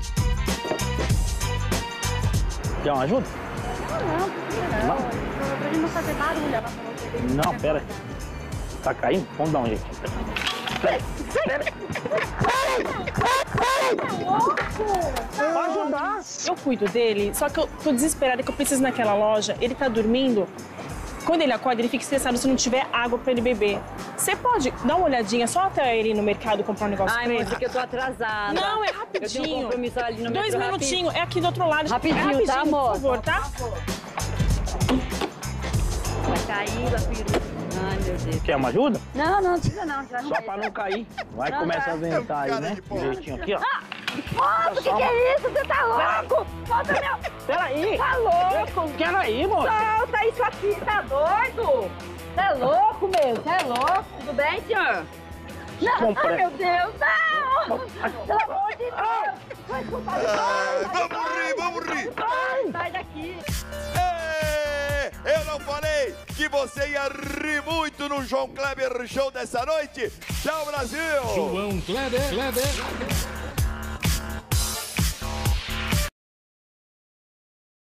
Speaker 8: Quer uma ajuda?
Speaker 21: Não, não, não. Pra gente não fazer barulho, ela falou que...
Speaker 8: Não, pera aí. Tá caindo? Vamos dar um jeito. Pera aí. Pera aí.
Speaker 3: Pode ajudar. Eu cuido dele, só que eu tô desesperada que eu preciso ir naquela loja. Ele tá dormindo. Quando ele acorda, ele fica estressado se não tiver água pra ele beber. Você pode dar uma olhadinha só até ele ir no mercado comprar um negócio
Speaker 14: Ai,
Speaker 3: pra ele?
Speaker 14: moça, que eu tô atrasada.
Speaker 3: Não, é
Speaker 14: Eu
Speaker 3: rapidinho.
Speaker 14: tenho um compromisso ali no
Speaker 3: Dois
Speaker 14: metrô,
Speaker 3: minutinhos, é aqui do outro lado.
Speaker 14: Rapidinho,
Speaker 3: é rapidinho,
Speaker 14: tá,
Speaker 3: por
Speaker 14: amor?
Speaker 3: favor, tá?
Speaker 14: Vai cair a peruca. Ai, meu Deus.
Speaker 8: Quer uma ajuda?
Speaker 14: Não, não, não precisa não. Já não
Speaker 8: Só pra não cair. Vai
Speaker 14: Não,
Speaker 8: começar
Speaker 14: tá.
Speaker 8: a ventar aí, né? Um jeitinho aqui, ó.
Speaker 21: Moço, o que, que é isso? Você tá louco? Solta meu...
Speaker 8: Peraí.
Speaker 21: Tá louco?
Speaker 8: Peraí, moço.
Speaker 21: Solta isso aqui, tá doido? Você é louco, meu? Você é louco? Tudo bem, senhor? Não,
Speaker 8: Compre-
Speaker 21: ai, meu Deus, não! Pelo amor de Deus! Vai escutar de
Speaker 2: Ai, vamos rir, vamos rir.
Speaker 21: Sai daqui!
Speaker 2: Ê, eu não falei que você ia rir muito no João Kleber Show dessa noite? Tchau, Brasil!
Speaker 12: João Kleber, Kleber.